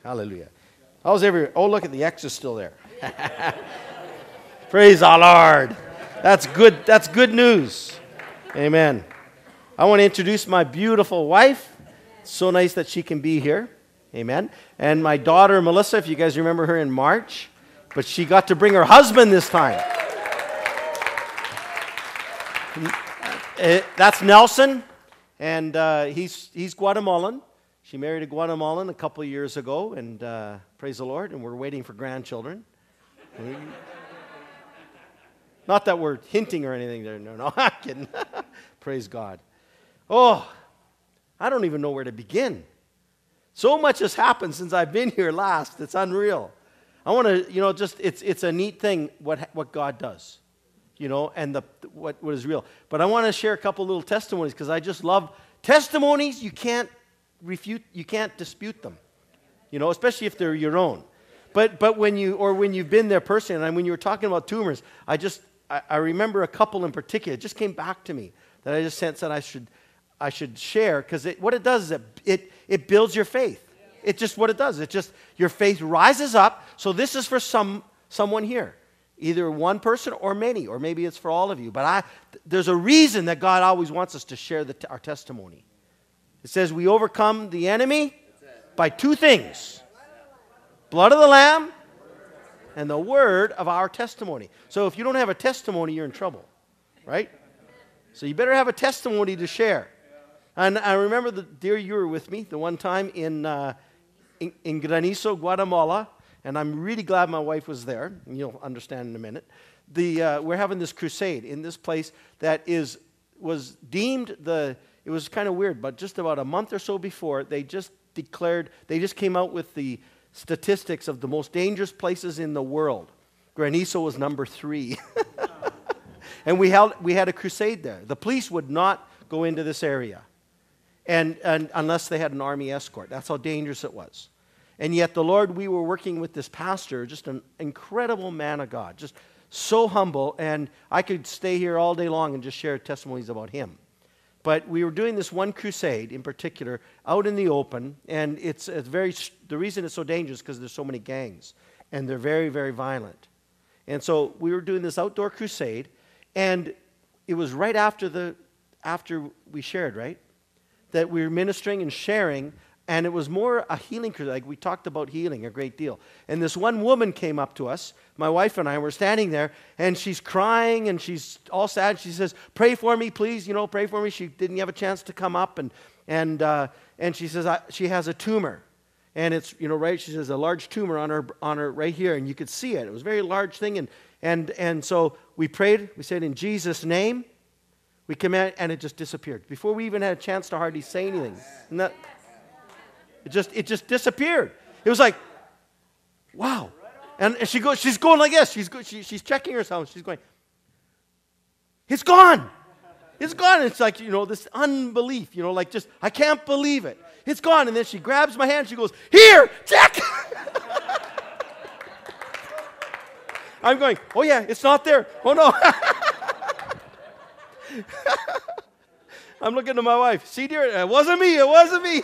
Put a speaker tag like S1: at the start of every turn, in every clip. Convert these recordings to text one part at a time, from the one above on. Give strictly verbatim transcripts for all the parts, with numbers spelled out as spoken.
S1: Hallelujah. How's every? Oh, look at the X is still there. Praise the Lord. That's good. That's good news. Amen. I want to introduce my beautiful wife. It's so nice that she can be here. Amen. And my daughter, Melissa, if you guys remember her in March, but she got to bring her husband this time. That's Nelson, and uh, he's he's Guatemalan. She married a Guatemalan a couple of years ago, and uh, praise the Lord, and we're waiting for grandchildren. Not that we're hinting or anything there. No, no, I'm kidding. Praise God. Oh, I don't even know where to begin. So much has happened since I've been here last. It's unreal. I want to, you know, just, it's it's a neat thing what what God does, you know, and the what, what is real. But I want to share a couple little testimonies because I just love testimonies. You can't refute, you can't dispute them, you know, especially if they're your own. But but when you, or when you've been there personally, and when you were talking about tumors, I just, I, I remember a couple in particular. It just came back to me that I just sensed that I should, I should share because it, what it does is it, it, it builds your faith. It's just what it does. It just, your faith rises up. So this is for some someone here, either one person or many, or maybe it's for all of you. But I, there's a reason that God always wants us to share the, our testimony. It says we overcome the enemy by two things: blood of the Lamb and the word of our testimony. So if you don't have a testimony, you're in trouble, right? So you better have a testimony to share. And I remember, the dear, you were with me the one time in, uh, in, in Granizo, Guatemala, and I'm really glad my wife was there, and you'll understand in a minute. The, uh, we're having this crusade in this place that is was deemed the, it was kind of weird, but just about a month or so before, they just declared, they just came out with the statistics of the most dangerous places in the world. Granizo was number three. And we held, we had a crusade there. The police would not go into this area. And, and unless they had an army escort. That's how dangerous it was. And yet the Lord, we were working with this pastor, just an incredible man of God, just so humble, and I could stay here all day long and just share testimonies about him. But we were doing this one crusade in particular out in the open, and it's, it's very, the reason it's so dangerous is because there's so many gangs, and they're very, very violent. And so we were doing this outdoor crusade, and it was right after the after we shared, right? That we were ministering and sharing, and it was more a healing crusade. Like we talked about healing a great deal. And this one woman came up to us, my wife and I were standing there, and she's crying, and she's all sad. She says, "Pray for me, please, you know, pray for me." She didn't have a chance to come up, and and uh, and she says, I, she has a tumor. And it's, you know, right, she says a large tumor on her, on her right here, and you could see it. It was a very large thing, and and and so we prayed. We said, "In Jesus' name," we command, and it just disappeared before we even had a chance to hardly say anything. And that, it just it just disappeared. It was like, wow. And she goes, she's going like this. She's go, she, she's checking herself. She's going, "It's gone. It's gone." And it's like, you know, this unbelief, you know, like just, I can't believe it. It's gone. And then she grabs my hand. She goes, "Here, check." I'm going, "Oh yeah, it's not there. Oh no." I'm looking at my wife. "See, dear, it wasn't me. It wasn't me."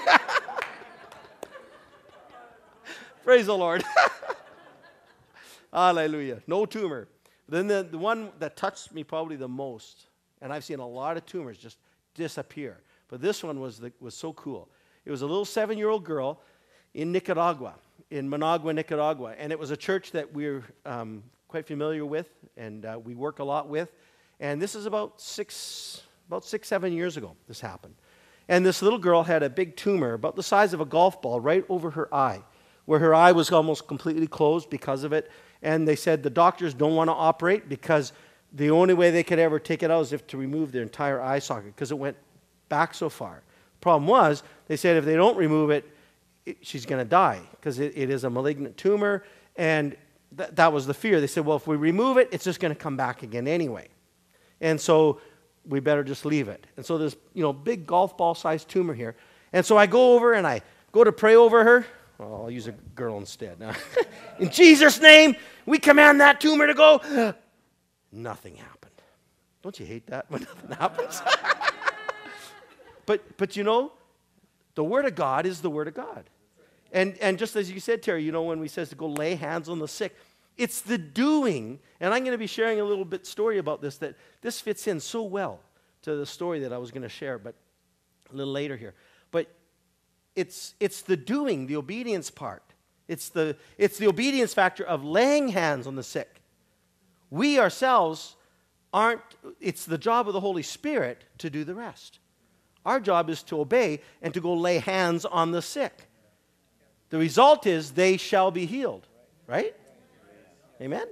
S1: Praise the Lord. Hallelujah. No tumor. Then the, the one that touched me probably the most, and I've seen a lot of tumors just disappear, but this one was the, was so cool. It was a little seven-year-old girl in Nicaragua, in Managua, Nicaragua, and it was a church that we're um, quite familiar with, and uh, we work a lot with. And this is about six, about six, seven years ago this happened. And this little girl had a big tumor about the size of a golf ball right over her eye, where her eye was almost completely closed because of it. And they said the doctors don't want to operate because the only way they could ever take it out is if to remove their entire eye socket because it went back so far. Problem was, they said if they don't remove it, it she's going to die because it, it is a malignant tumor, and th- that was the fear. They said, well, if we remove it, it's just going to come back again anyway. And so we better just leave it. And so there's, you know, big golf ball-sized tumor here. And so I go over and I go to pray over her. Well, I'll use a girl instead. Now, in Jesus' name, we command that tumor to go. Nothing happened. Don't you hate that when nothing happens? But, but you know, the Word of God is the Word of God. And, and just as you said, Terry, you know, when we says to go lay hands on the sick, it's the doing. And I'm going to be sharing a little bit story about this, that this fits in so well to the story that I was going to share, but a little later here. But it's it's the doing, the obedience part. It's the it's the obedience factor of laying hands on the sick. We ourselves aren't, it's the job of the Holy Spirit to do the rest. Our job is to obey and to go lay hands on the sick. The result is they shall be healed, right? Amen?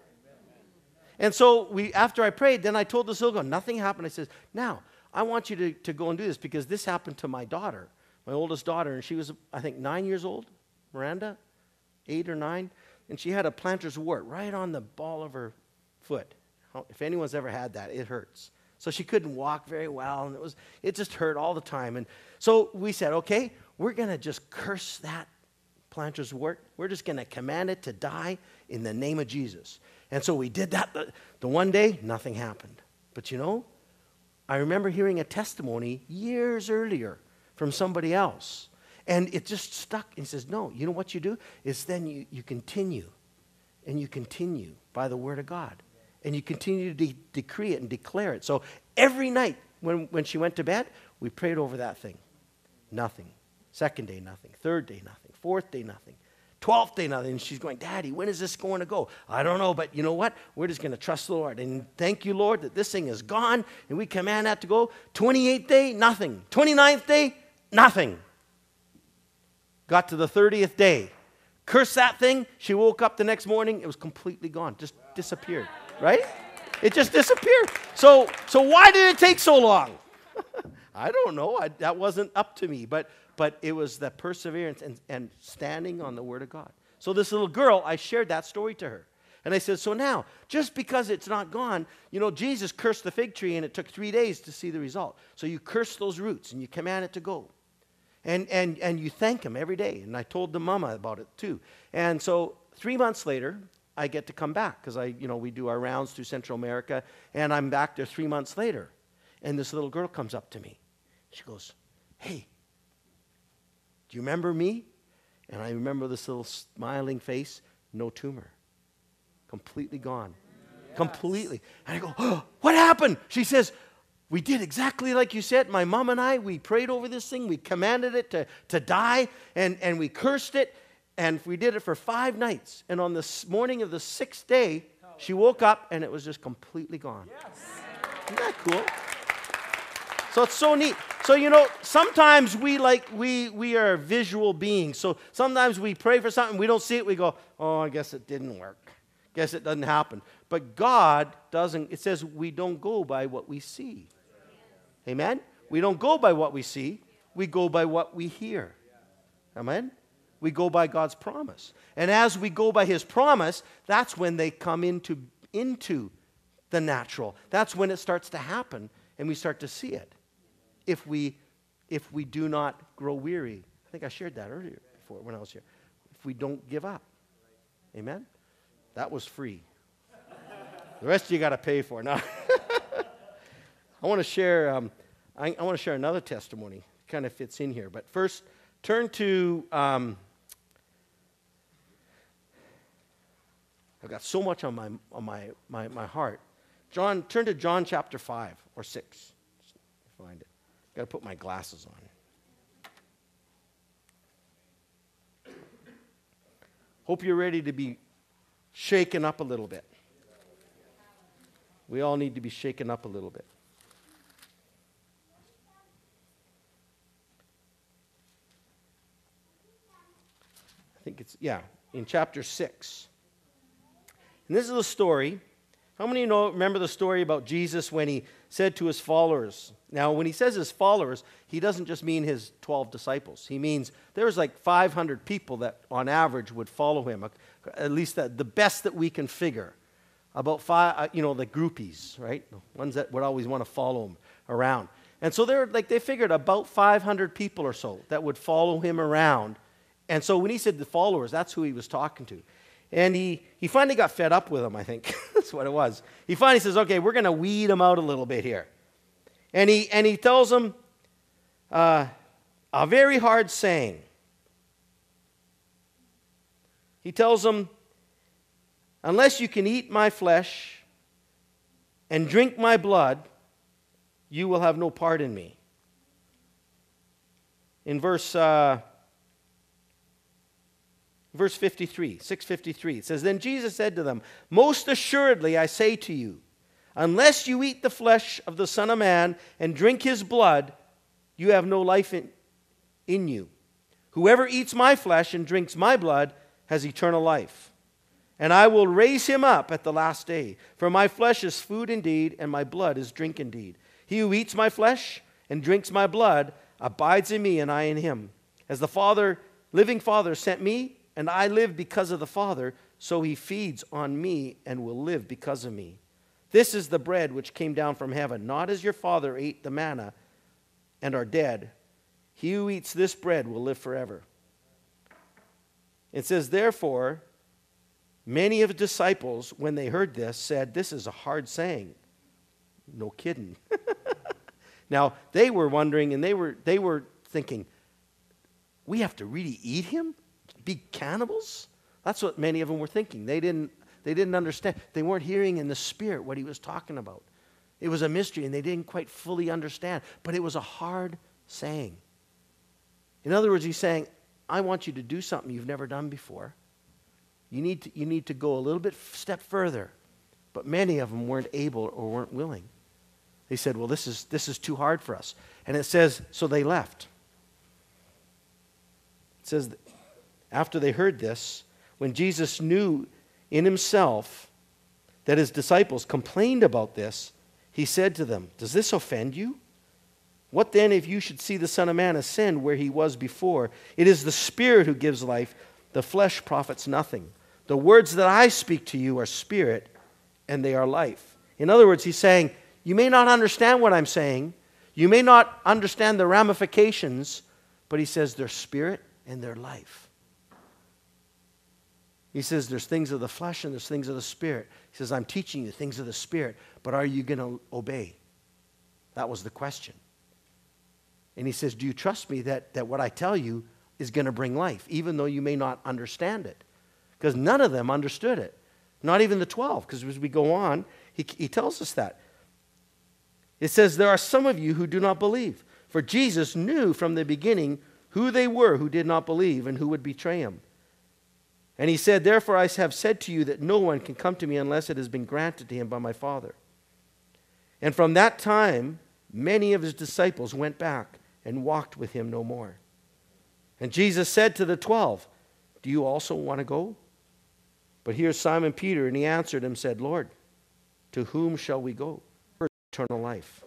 S1: And so we, after I prayed, then I told this little girl, nothing happened. I said, now, I want you to, to go and do this because this happened to my daughter, my oldest daughter, and she was, I think, nine years old, Miranda, eight or nine, and she had a plantar's wart right on the ball of her foot. If anyone's ever had that, it hurts. So she couldn't walk very well, and it was it just hurt all the time. And so we said, okay, we're going to just curse that plantar's wart. We're just going to command it to die in the name of Jesus. And so we did that. The, the one day, nothing happened. But you know, I remember hearing a testimony years earlier from somebody else. And it just stuck. And he says, no, you know what you do? Is then you, you continue. And you continue by the word of God. And you continue to de- decree it and declare it. So every night when, when she went to bed, we prayed over that thing. Nothing. Second day, nothing. Third day, nothing. Fourth day, nothing. Twelfth day, nothing. And she's going, Daddy, when is this going to go? I don't know, but you know what? We're just going to trust the Lord. And thank you, Lord, that this thing is gone. And we command that to go. twenty-eighth day, nothing. twenty-ninth day, nothing. Got to the thirtieth day. Cursed that thing. She woke up the next morning. It was completely gone. Just disappeared. Right? It just disappeared. So, so why did it take so long? I don't know. I, that wasn't up to me. But, but it was the perseverance and, and standing on the Word of God. So this little girl, I shared that story to her. And I said, so now, just because it's not gone, you know, Jesus cursed the fig tree and it took three days to see the result. So you curse those roots and you command it to go. And, and, and you thank him every day. And I told the mama about it too. And so three months later, I get to come back because I, you know, we do our rounds through Central America, and I'm back there three months later, and this little girl comes up to me. She goes, hey, do you remember me? And I remember this little smiling face, no tumor, completely gone, yes. Completely. And I go, oh, what happened? She says, we did exactly like you said. My mom and I, we prayed over this thing. We commanded it to, to die, and, and we cursed it. And we did it for five nights. And on the morning of the sixth day, she woke up and it was just completely gone. Yes. Isn't that cool? So it's so neat. So, you know, sometimes we like, we, we are visual beings. So sometimes we pray for something, we don't see it, we go, oh, I guess it didn't work. Guess it doesn't happen. But God doesn't, it says we don't go by what we see. Amen? We don't go by what we see. We go by what we hear. Amen? We go by God's promise. And as we go by his promise, that's when they come into, into the natural. That's when it starts to happen and we start to see it. If we, if we do not grow weary. I think I shared that earlier before when I was here. If we don't give up. Amen? That was free. The rest you got to pay for. Now, I want to share, um, I, I want to share another testimony. It kind of fits in here. But first, turn to... Um, I've got so much on my on my, my, my heart. John, turn to John chapter five or six. Find it. Got to put my glasses on. Hope you're ready to be shaken up a little bit. We all need to be shaken up a little bit. I think it's, yeah, in chapter six. And this is a story. How many of you know, remember the story about Jesus when he said to his followers? Now, when he says his followers, he doesn't just mean his twelve disciples. He means there was like five hundred people that on average would follow him, at least the, the best that we can figure. About five, you know, the groupies, right? The ones that would always want to follow him around. And so they're like, they figured about five hundred people or so that would follow him around. And so when he said the followers, that's who he was talking to. And he, he finally got fed up with them, I think. That's what it was. He finally says, okay, we're going to weed them out a little bit here. And he, and he tells them uh, a very hard saying. He tells them, unless you can eat my flesh and drink my blood, you will have no part in me. In verse uh, verse fifty-three, six fifty-three, it says, then Jesus said to them, most assuredly I say to you, unless you eat the flesh of the Son of Man and drink his blood, you have no life in, in you. Whoever eats my flesh and drinks my blood has eternal life. And I will raise him up at the last day. For my flesh is food indeed, and my blood is drink indeed. He who eats my flesh and drinks my blood abides in me, and I in him. As the Father, living Father, sent me, and I live because of the Father, so he feeds on me and will live because of me. This is the bread which came down from heaven, not as your father ate the manna and are dead. He who eats this bread will live forever. It says, therefore, many of the disciples, when they heard this, said, this is a hard saying. No kidding. Now, they were wondering, and they were they were thinking, we have to really eat him? Be cannibals? That's what many of them were thinking. They didn't, they didn't understand. They weren't hearing in the Spirit what he was talking about. It was a mystery, and they didn't quite fully understand. But it was a hard saying. In other words, he's saying, I want you to do something you've never done before. You need to, you need to go a little bit step further. But many of them weren't able or weren't willing. They said, well, this is, this is too hard for us. And it says, so they left. It says, after they heard this, when Jesus knew in himself that his disciples complained about this, he said to them, does this offend you? What then if you should see the Son of Man ascend where he was before? It is the Spirit who gives life. The flesh profits nothing. The words that I speak to you are spirit, and they are life. In other words, he's saying, you may not understand what I'm saying. You may not understand the ramifications, but he says they're spirit and they're life. He says there's things of the flesh and there's things of the Spirit. He says, I'm teaching you things of the Spirit, but are you going to obey? That was the question. And he says, do you trust me that, that what I tell you is going to bring life, even though you may not understand it? Because none of them understood it. Not even the twelve, because as we go on, he, he tells us that. It says, there are some of you who do not believe. For Jesus knew from the beginning who they were who did not believe and who would betray him. And he said, therefore I have said to you that no one can come to me unless it has been granted to him by my Father. And from that time, many of his disciples went back and walked with him no more. And Jesus said to the twelve, do you also want to go? But here's Simon Peter, and he answered him, said, Lord, to whom shall we go? For eternal life.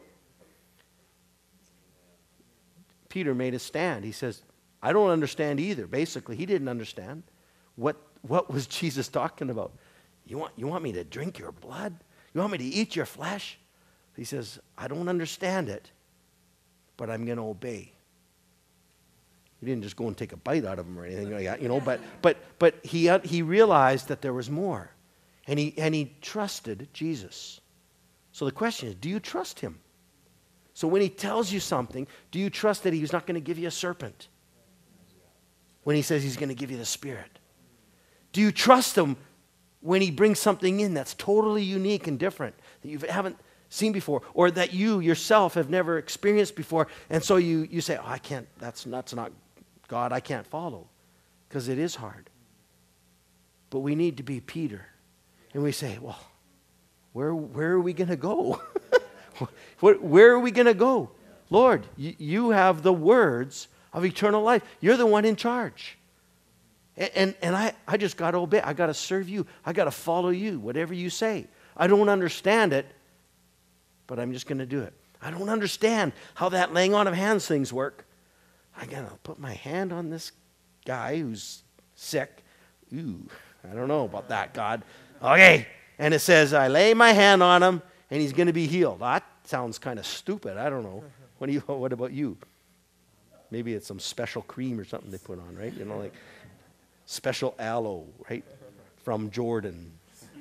S1: Peter made a stand. He says, I don't understand either. Basically, he didn't understand. What, what was Jesus talking about? You want, you want me to drink your blood? You want me to eat your flesh? He says, I don't understand it, but I'm going to obey. He didn't just go and take a bite out of him or anything like that, you know, but, but, but he, he realized that there was more, and he, and he trusted Jesus. So the question is, do you trust him? So when he tells you something, do you trust that he's not going to give you a serpent? When he says he's going to give you the Spirit. Do you trust him when he brings something in that's totally unique and different, that you haven't seen before, or that you yourself have never experienced before, and so you, you say, oh, I can't, that's, that's not God, I can't follow, because it is hard. But we need to be Peter, and we say, well, where, where are we going to go? where, where are we going to go? Lord, you, you have the words of eternal life. You're the one in charge. And, and, and I, I just got to obey. I got to serve you. I got to follow you, whatever you say. I don't understand it, but I'm just going to do it. I don't understand how that laying on of hands things work. I got to put my hand on this guy who's sick. Ooh, I don't know about that, God. Okay. And it says, I lay my hand on him, and he's going to be healed. That sounds kind of stupid. I don't know. What do you? What about you? Maybe it's some special cream or something they put on, right? You know, like special aloe, right? From Jordan.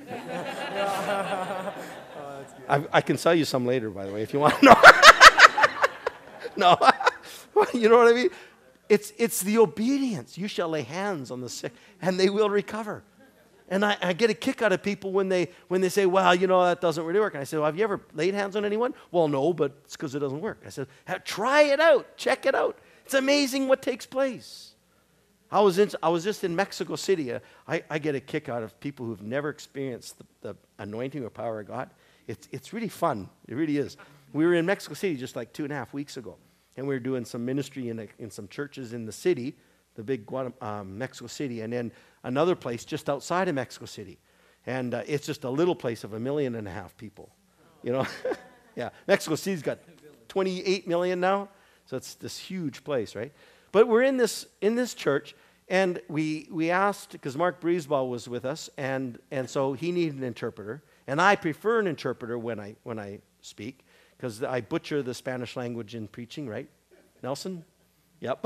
S1: I, I can sell you some later, by the way, if you want to know. No. You know what I mean? it's, it's the obedience. You shall lay hands on the sick, and they will recover. And I, I get a kick out of people when they when they say, well, you know, that doesn't really work. And I say, well, have you ever laid hands on anyone? Well, no, but it's because it doesn't work. I said, try it out. Check it out. It's amazing what takes place. I was in, I was just in Mexico City. Uh, I, I get a kick out of people who've never experienced the, the anointing or power of God. It's, it's really fun. It really is. We were in Mexico City just like two and a half weeks ago. And we were doing some ministry in, a, in some churches in the city, the big Guatem- um, Mexico City, and then another place just outside of Mexico City. And uh, it's just a little place of a million and a half people. You know? Yeah. Mexico City's got twenty-eight million now. So it's this huge place, right? But we're in this in this church, and we we asked, because Mark Breesball was with us, and, and so he needed an interpreter. And I prefer an interpreter when I when I speak, because I butcher the Spanish language in preaching, right? Nelson? Yep.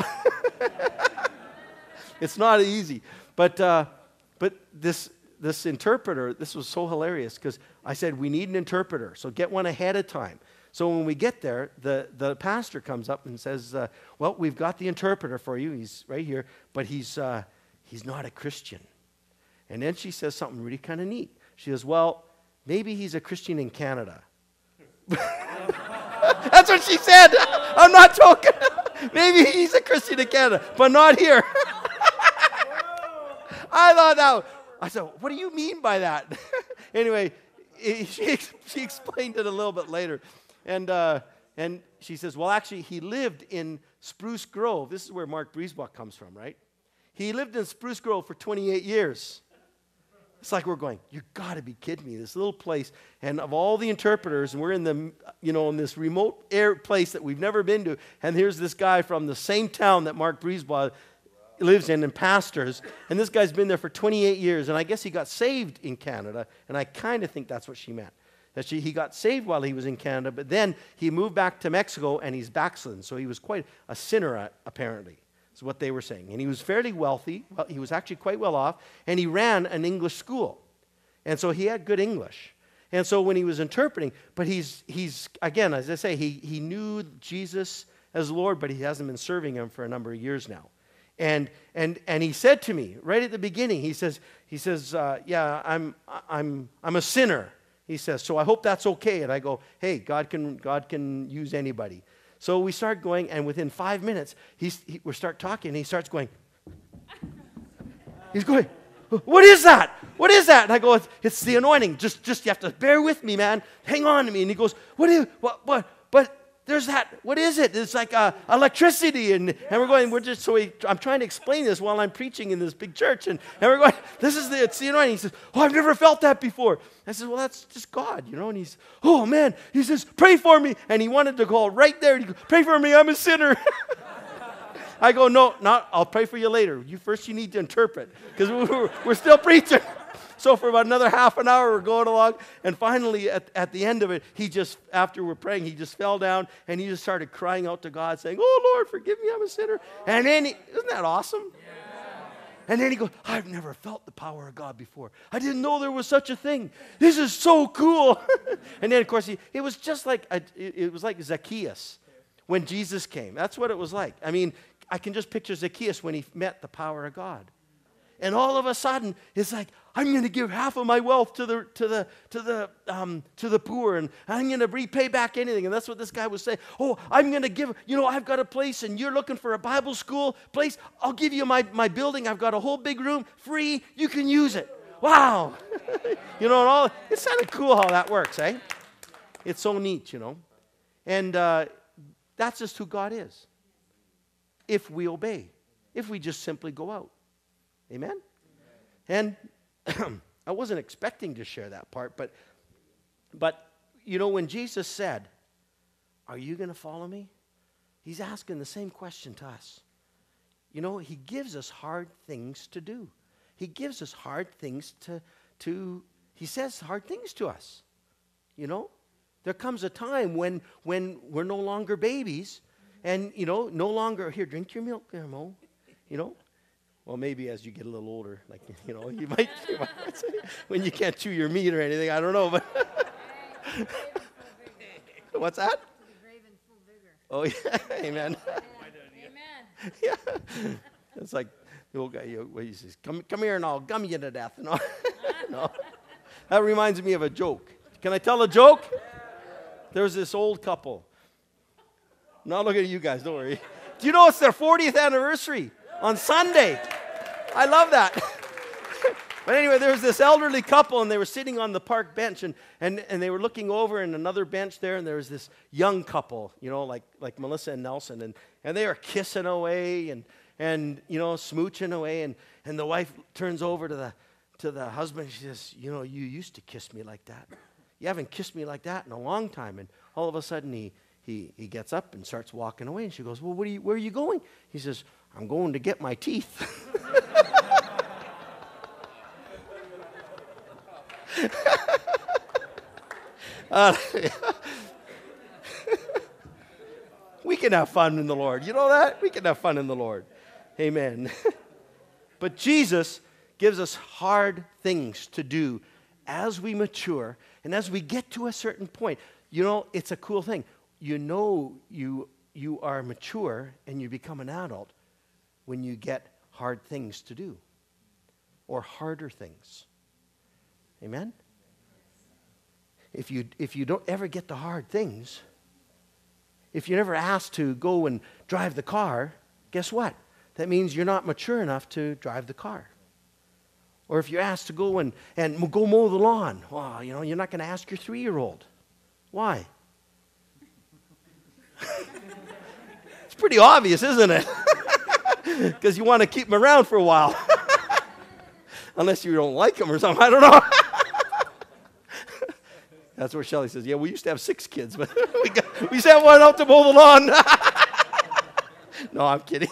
S1: It's not easy. But uh, but this this interpreter, this was so hilarious, because I said, we need an interpreter, so get one ahead of time. So when we get there, the, the pastor comes up and says, uh, well, we've got the interpreter for you. He's right here, but he's uh, he's not a Christian. And then she says something really kind of neat. She says, well, maybe he's a Christian in Canada. That's what she said. I'm not joking. Maybe he's a Christian in Canada, but not here. I thought that. I said, what do you mean by that? Anyway, it, she, she explained it a little bit later. And uh, and she says, well, actually, he lived in Spruce Grove. This is where Mark Breesbach comes from, right? He lived in Spruce Grove for twenty-eight years. It's like we're going, you got to be kidding me. This little place, and of all the interpreters, and we're in the, you know, in this remote air place that we've never been to, and here's this guy from the same town that Mark Breesbach lives in and pastors, and this guy's been there for twenty-eight years, and I guess he got saved in Canada, and I kind of think that's what she meant. That she, he got saved while he was in Canada, but then he moved back to Mexico, and he's backslidden, so he was quite a sinner, apparently. Is what they were saying. And he was fairly wealthy. Well, he was actually quite well off. And he ran an English school. And so he had good English. And so when he was interpreting, but he's, he's again, as I say, he, he knew Jesus as Lord, but he hasn't been serving him for a number of years now. And and and he said to me, right at the beginning, he says, he says, uh, yeah, I'm I'm I'm a sinner. He says, so I hope that's okay. And I go, hey, God can God can use anybody. So we start going, and within five minutes, he's, he, we start talking, and he starts going. He's going, what is that? What is that? And I go, it's, it's the anointing. Just, just you have to bear with me, man. Hang on to me. And he goes, what is, what, what, but there's that, what is it? It's like uh, electricity. And, and we're going, we're just, so we, I'm trying to explain this while I'm preaching in this big church. And, and we're going, this is the, it's the anointing. He says, oh, I've never felt that before. I said, well, that's just God, you know. And he's, oh, man. He says, pray for me. And he wanted to go right there. He goes, pray for me. I'm a sinner. I go, no, not, I'll pray for you later. You first, you need to interpret, because we're, we're still preaching. So for about another half an hour, we're going along. And finally, at, at the end of it, he just, after we're praying, he just fell down, and he just started crying out to God, saying, oh, Lord, forgive me, I'm a sinner. And then, he, isn't that awesome? Yeah. And then he goes, I've never felt the power of God before. I didn't know there was such a thing. This is so cool. And then, of course, he, it was just like, a, it, it was like Zacchaeus when Jesus came. That's what it was like. I mean, I can just picture Zacchaeus when he met the power of God. And all of a sudden, it's like, I'm going to give half of my wealth to the to the to the um, to the poor, and I'm going to repay back anything. And that's what this guy was saying. Oh, I'm going to give. You know, I've got a place, and you're looking for a Bible school place. I'll give you my my building. I've got a whole big room, free. You can use it. Wow. You know, and all. It's kind of cool how that works, eh? It's so neat, you know. And uh, that's just who God is. If we obey, if we just simply go out. Amen? And I wasn't expecting to share that part, but, but you know, when Jesus said, are you going to follow me? He's asking the same question to us. You know, he gives us hard things to do. He gives us hard things to, to he says hard things to us. You know, there comes a time when, when we're no longer babies, and, you know, no longer, here, drink your milk there, Mo, you know. Well, maybe as you get a little older, like, you know, you might, you might say, when you can't chew your meat or anything, I don't know. But what's that? Oh, yeah, amen. Yeah. It's like the old guy, you, he says, come, come here and I'll gum you to death. No. No. That reminds me of a joke. Can I tell a joke? There's this old couple. Now look at you guys, don't worry. Do you know it's their fortieth anniversary on Sunday? I love that. But anyway, there was this elderly couple, and they were sitting on the park bench, and, and, and they were looking over in another bench there, and there was this young couple, you know, like, like Melissa and Nelson, and, and they were kissing away and, and you know, smooching away, and, and the wife turns over to the, to the husband, she says, you know, you used to kiss me like that. You haven't kissed me like that in a long time. And all of a sudden, he, he, he gets up and starts walking away, and she goes, well, what are you, where are you going? He says, I'm going to get my teeth. uh, we can have fun in the Lord. You know that? We can have fun in the Lord. Amen. But Jesus gives us hard things to do as we mature and as we get to a certain point. You know, it's a cool thing. You know you, you are mature and you become an adult when you get hard things to do or harder things. Amen? If you, if you don't ever get the hard things, if you're never asked to go and drive the car, guess what? That means you're not mature enough to drive the car. Or if you're asked to go and, and go mow the lawn, well, you know, you're not going to ask your three-year-old. Why? It's pretty obvious, isn't it? Because you want to keep them around for a while. Unless you don't like them or something, I don't know. That's where Shelley says, yeah, we used to have six kids, but we, got, we sent one out to mow the lawn. No, I'm kidding.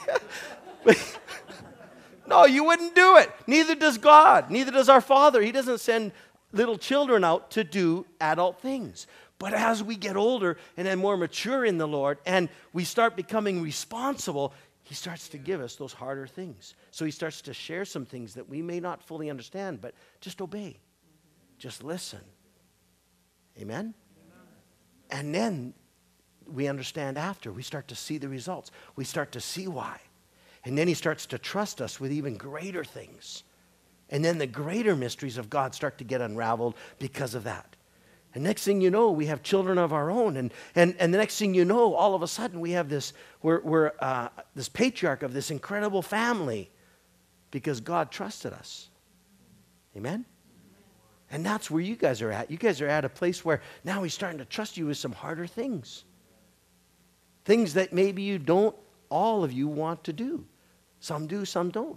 S1: No, you wouldn't do it. Neither does God. Neither does our Father. He doesn't send little children out to do adult things. But as we get older and then more mature in the Lord and we start becoming responsible, He starts to give us those harder things. So He starts to share some things that we may not fully understand, but just obey. Just listen. Amen? And then we understand after. We start to see the results. We start to see why. And then He starts to trust us with even greater things. And then the greater mysteries of God start to get unraveled because of that. And next thing you know, we have children of our own. And, and, and the next thing you know, all of a sudden we have this, we're, we're uh, this patriarch of this incredible family because God trusted us. Amen? And that's where you guys are at. You guys are at a place where now He's starting to trust you with some harder things. Things that maybe you don't, all of you want to do. Some do, some don't.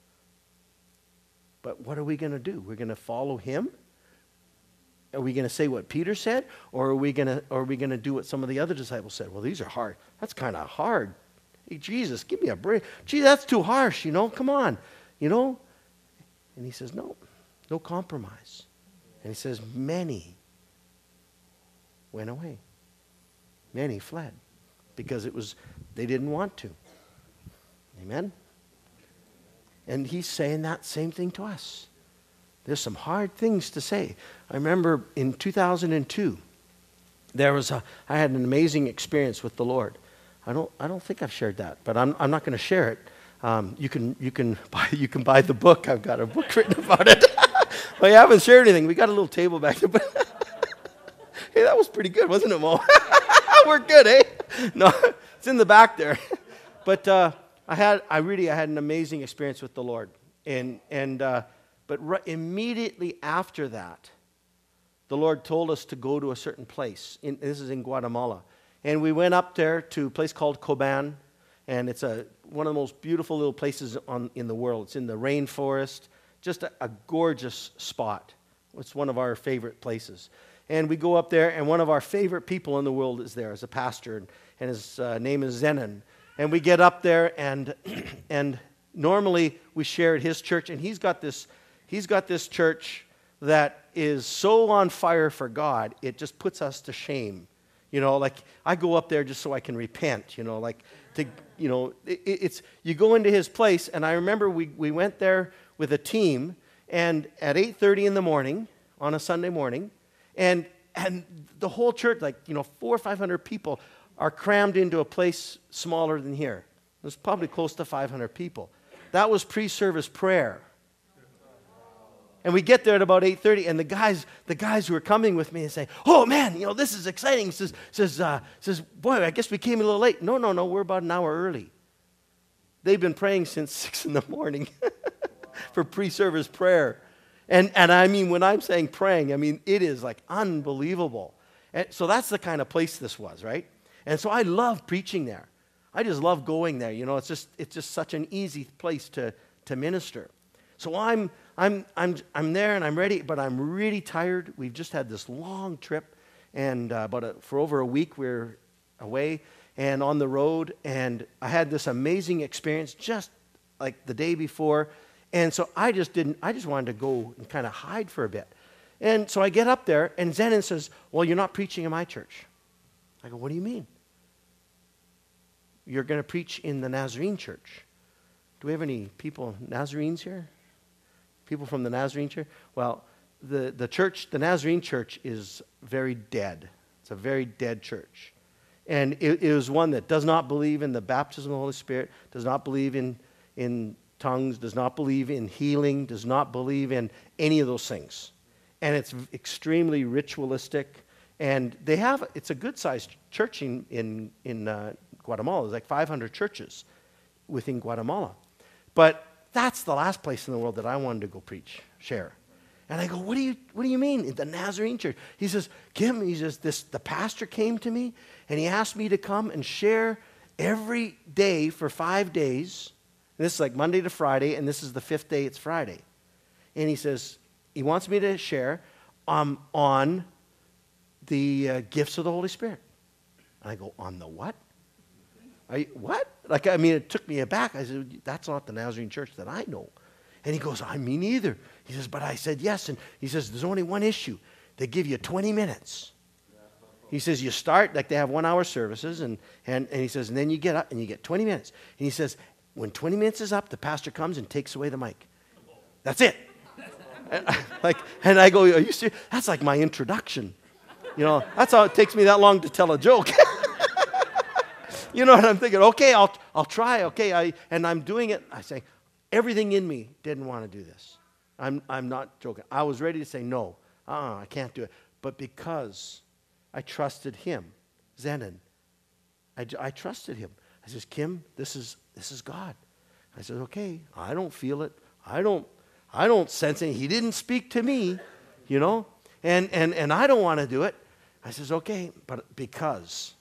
S1: But what are we going to do? We're going to follow Him? Are we going to say what Peter said? Or are we going to, or are we going to do what some of the other disciples said? Well, these are hard. That's kind of hard. Hey, Jesus, give me a break. Gee, that's too harsh, you know. Come on, you know. And He says, no, no compromise. And He says, many went away. Many fled because it was, they didn't want to. Amen? And He's saying that same thing to us. There's some hard things to say. I remember in two thousand two, there was a, I had an amazing experience with the Lord. I don't, I don't think I've shared that, but I'm, I'm not going to share it. Um, you can, you can buy, you can buy the book. I've got a book written about it. Well, you haven't shared anything. We got a little table back there. But hey, that was pretty good, wasn't it, Mo? We're good, eh? No, it's in the back there. But uh, I had, I really, I had an amazing experience with the Lord, and and. Uh, But right, immediately after that, the Lord told us to go to a certain place. In, this is in Guatemala. And we went up there to a place called Coban. And it's a, one of the most beautiful little places on, in the world. It's in the rainforest. Just a, a gorgeous spot. It's one of our favorite places. And we go up there, and one of our favorite people in the world is there as a pastor. And, and his uh, name is Zenon. And we get up there, and, and normally we share at his church. And he's got this... He's got this church that is so on fire for God, it just puts us to shame. You know, like, I go up there just so I can repent, you know, like, to, you know, it, it's, you go into his place, and I remember we, we went there with a team, and at eight thirty in the morning, on a Sunday morning, and and the whole church, like, you know, four or five hundred people are crammed into a place smaller than here. There's probably close to five hundred people. That was pre-service prayer. And we get there at about eight thirty, and the guys, the guys who are coming with me and say, "Oh man, you know this is exciting." He says, says, uh, says, "Boy, I guess we came a little late." No, no, no, we're about an hour early. They've been praying since six in the morning for pre-service prayer, and and I mean when I'm saying praying, I mean it is like unbelievable. And so that's the kind of place this was, right? And so I love preaching there. I just love going there. You know, it's just it's just such an easy place to to minister. So I'm. I'm, I'm, I'm there and I'm ready, but I'm really tired. We've just had this long trip, and uh, about a, for over a week we're away and on the road, and I had this amazing experience just like the day before, and so I just didn't, I just wanted to go and kind of hide for a bit. And so I get up there, and Zenon says, "Well, you're not preaching in my church." I go, "What do you mean?" "You're going to preach in the Nazarene church." Do we have any people, Nazarenes here? People from the Nazarene church? Well, the, the church, the Nazarene church is very dead. It's a very dead church. And it, it was one that does not believe in the baptism of the Holy Spirit, does not believe in, in tongues, does not believe in healing, does not believe in any of those things. And it's extremely ritualistic. And they have, it's a good-sized church in, in, in uh, Guatemala. There's like five hundred churches within Guatemala. But that's the last place in the world that I wanted to go preach, share. And I go, what do you what do you mean? In the Nazarene church. He says, Kim, he says, this the pastor came to me and he asked me to come and share every day for five days. And this is like Monday to Friday, and this is the fifth day, it's Friday. And he says, he wants me to share um, on the uh, gifts of the Holy Spirit. And I go, on the what? I, what? Like, I mean, it took me aback. I said, that's not the Nazarene church that I know. And he goes, I mean either. He says, but I said yes. And he says, there's only one issue. They give you twenty minutes. He says, you start, like they have one hour services. And, and, and he says, and then you get up and you get twenty minutes. And he says, when twenty minutes is up, the pastor comes and takes away the mic. That's it. and, I, like, and I go, are you serious? That's like my introduction. You know, that's how it takes me that long to tell a joke. You know what I'm thinking? Okay, I'll I'll try. Okay, I and I'm doing it. I say, everything in me didn't want to do this. I'm I'm not joking. I was ready to say no. Uh-uh, I can't do it. But because I trusted him, Zenon, I, I trusted him. I says, Kim, this is this is God. I said, okay. I don't feel it. I don't I don't sense it. He didn't speak to me, you know, and and and I don't want to do it. I says, okay, but because.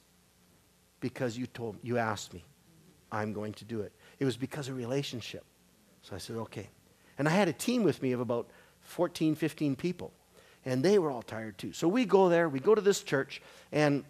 S1: Because you told, you asked me, I'm going to do it. It was because of relationship. So I said, okay. And I had a team with me of about fourteen, fifteen people. And they were all tired too. So we go there, we go to this church, and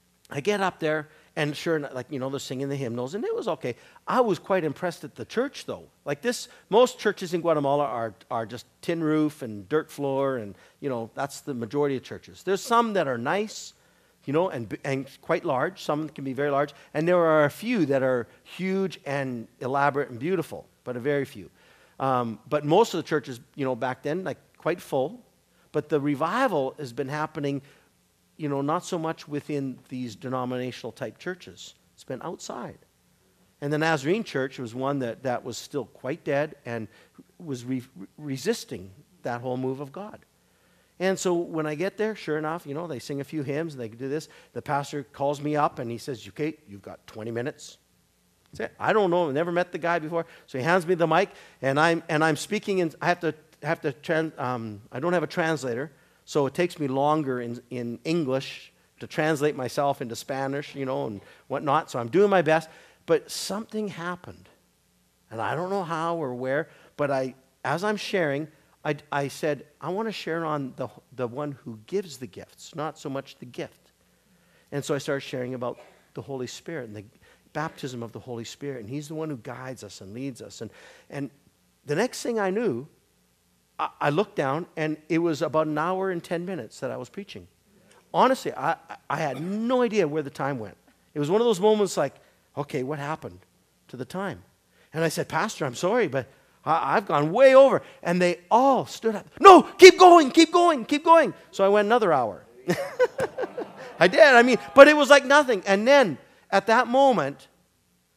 S1: I get up there, and sure, like, you know, they're singing the hymnals, and it was okay. I was quite impressed at the church, though. Like this, most churches in Guatemala are, are just tin roof and dirt floor, and, you know, that's the majority of churches. There's some that are nice, you know, and, and quite large. Some can be very large. And there are a few that are huge and elaborate and beautiful, but a very few. Um, but most of the churches, you know, back then, like quite full. But the revival has been happening, you know, not so much within these denominational type churches. It's been outside. And the Nazarene church was one that, that was still quite dead and was re- resisting that whole move of God. And so when I get there, sure enough, you know, they sing a few hymns and they do this. The pastor calls me up and he says, okay, you've got twenty minutes. That's it. I don't know. I've never met the guy before. So he hands me the mic and I'm and I'm speaking and I have to have to trans, um, I don't have a translator, so it takes me longer in in English to translate myself into Spanish, you know, and whatnot. So I'm doing my best, but something happened, and I don't know how or where. But I, as I'm sharing, I, I said, I want to share on the, the one who gives the gifts, not so much the gift. And so I started sharing about the Holy Spirit and the baptism of the Holy Spirit. And he's the one who guides us and leads us. And, and the next thing I knew, I, I looked down, and it was about an hour and ten minutes that I was preaching. Honestly, I, I had no idea where the time went. It was one of those moments like, okay, what happened to the time? And I said, Pastor, I'm sorry, but I've gone way over. And they all stood up. No, keep going, keep going, keep going. So I went another hour. I did. I mean, but it was like nothing. And then at that moment,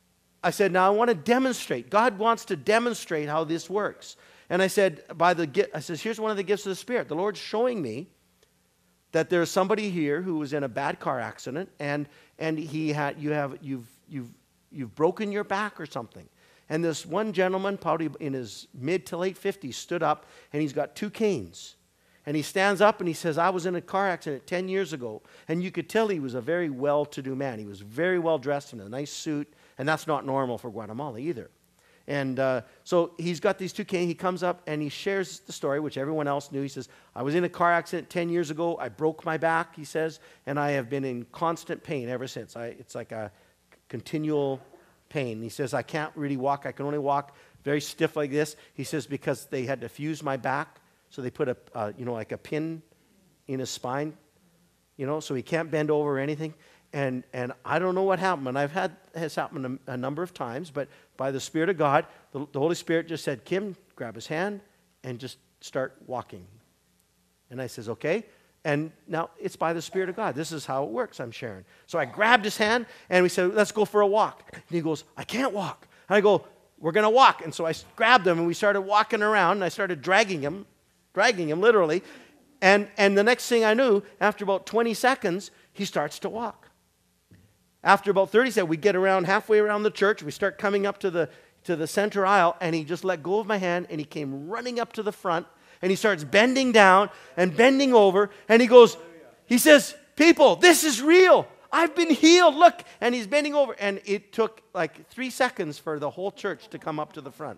S1: I said, now I want to demonstrate. God wants to demonstrate how this works. And I said, by the gift, I says, here's one of the gifts of the Spirit. The Lord's showing me that there's somebody here who was in a bad car accident, and and he had you have you've you've you've broken your back or something. And this one gentleman, probably in his mid to late fifties, stood up, and he's got two canes. And he stands up and he says, I was in a car accident ten years ago. And you could tell he was a very well-to-do man. He was very well dressed in a nice suit, and that's not normal for Guatemala either. And uh, so he's got these two canes. He comes up and he shares the story, which everyone else knew. He says, I was in a car accident ten years ago. I broke my back, he says, and I have been in constant pain ever since. I, it's like a continual pain. He says, I can't really walk. I can only walk very stiff like this. He says, because they had to fuse my back. So they put a, uh, you know, like a pin in his spine, you know, so he can't bend over or anything. And and I don't know what happened. And I've had, has happened a, a number of times, but by the Spirit of God, the, the Holy Spirit just said, Kim, grab his hand and just start walking. And I says, okay. And now it's by the Spirit of God. This is how it works, I'm sharing. So I grabbed his hand and we said, let's go for a walk. And he goes, I can't walk. And I go, we're going to walk. And so I grabbed him and we started walking around and I started dragging him. Dragging him, literally. And, and the next thing I knew, after about twenty seconds, he starts to walk. After about thirty seconds, we get around halfway around the church. We start coming up to the, to the center aisle, and he just let go of my hand, and he came running up to the front, and he starts bending down and bending over, and he goes, he says, people, this is real. I've been healed. Look. And he's bending over, and it took like three seconds for the whole church to come up to the front.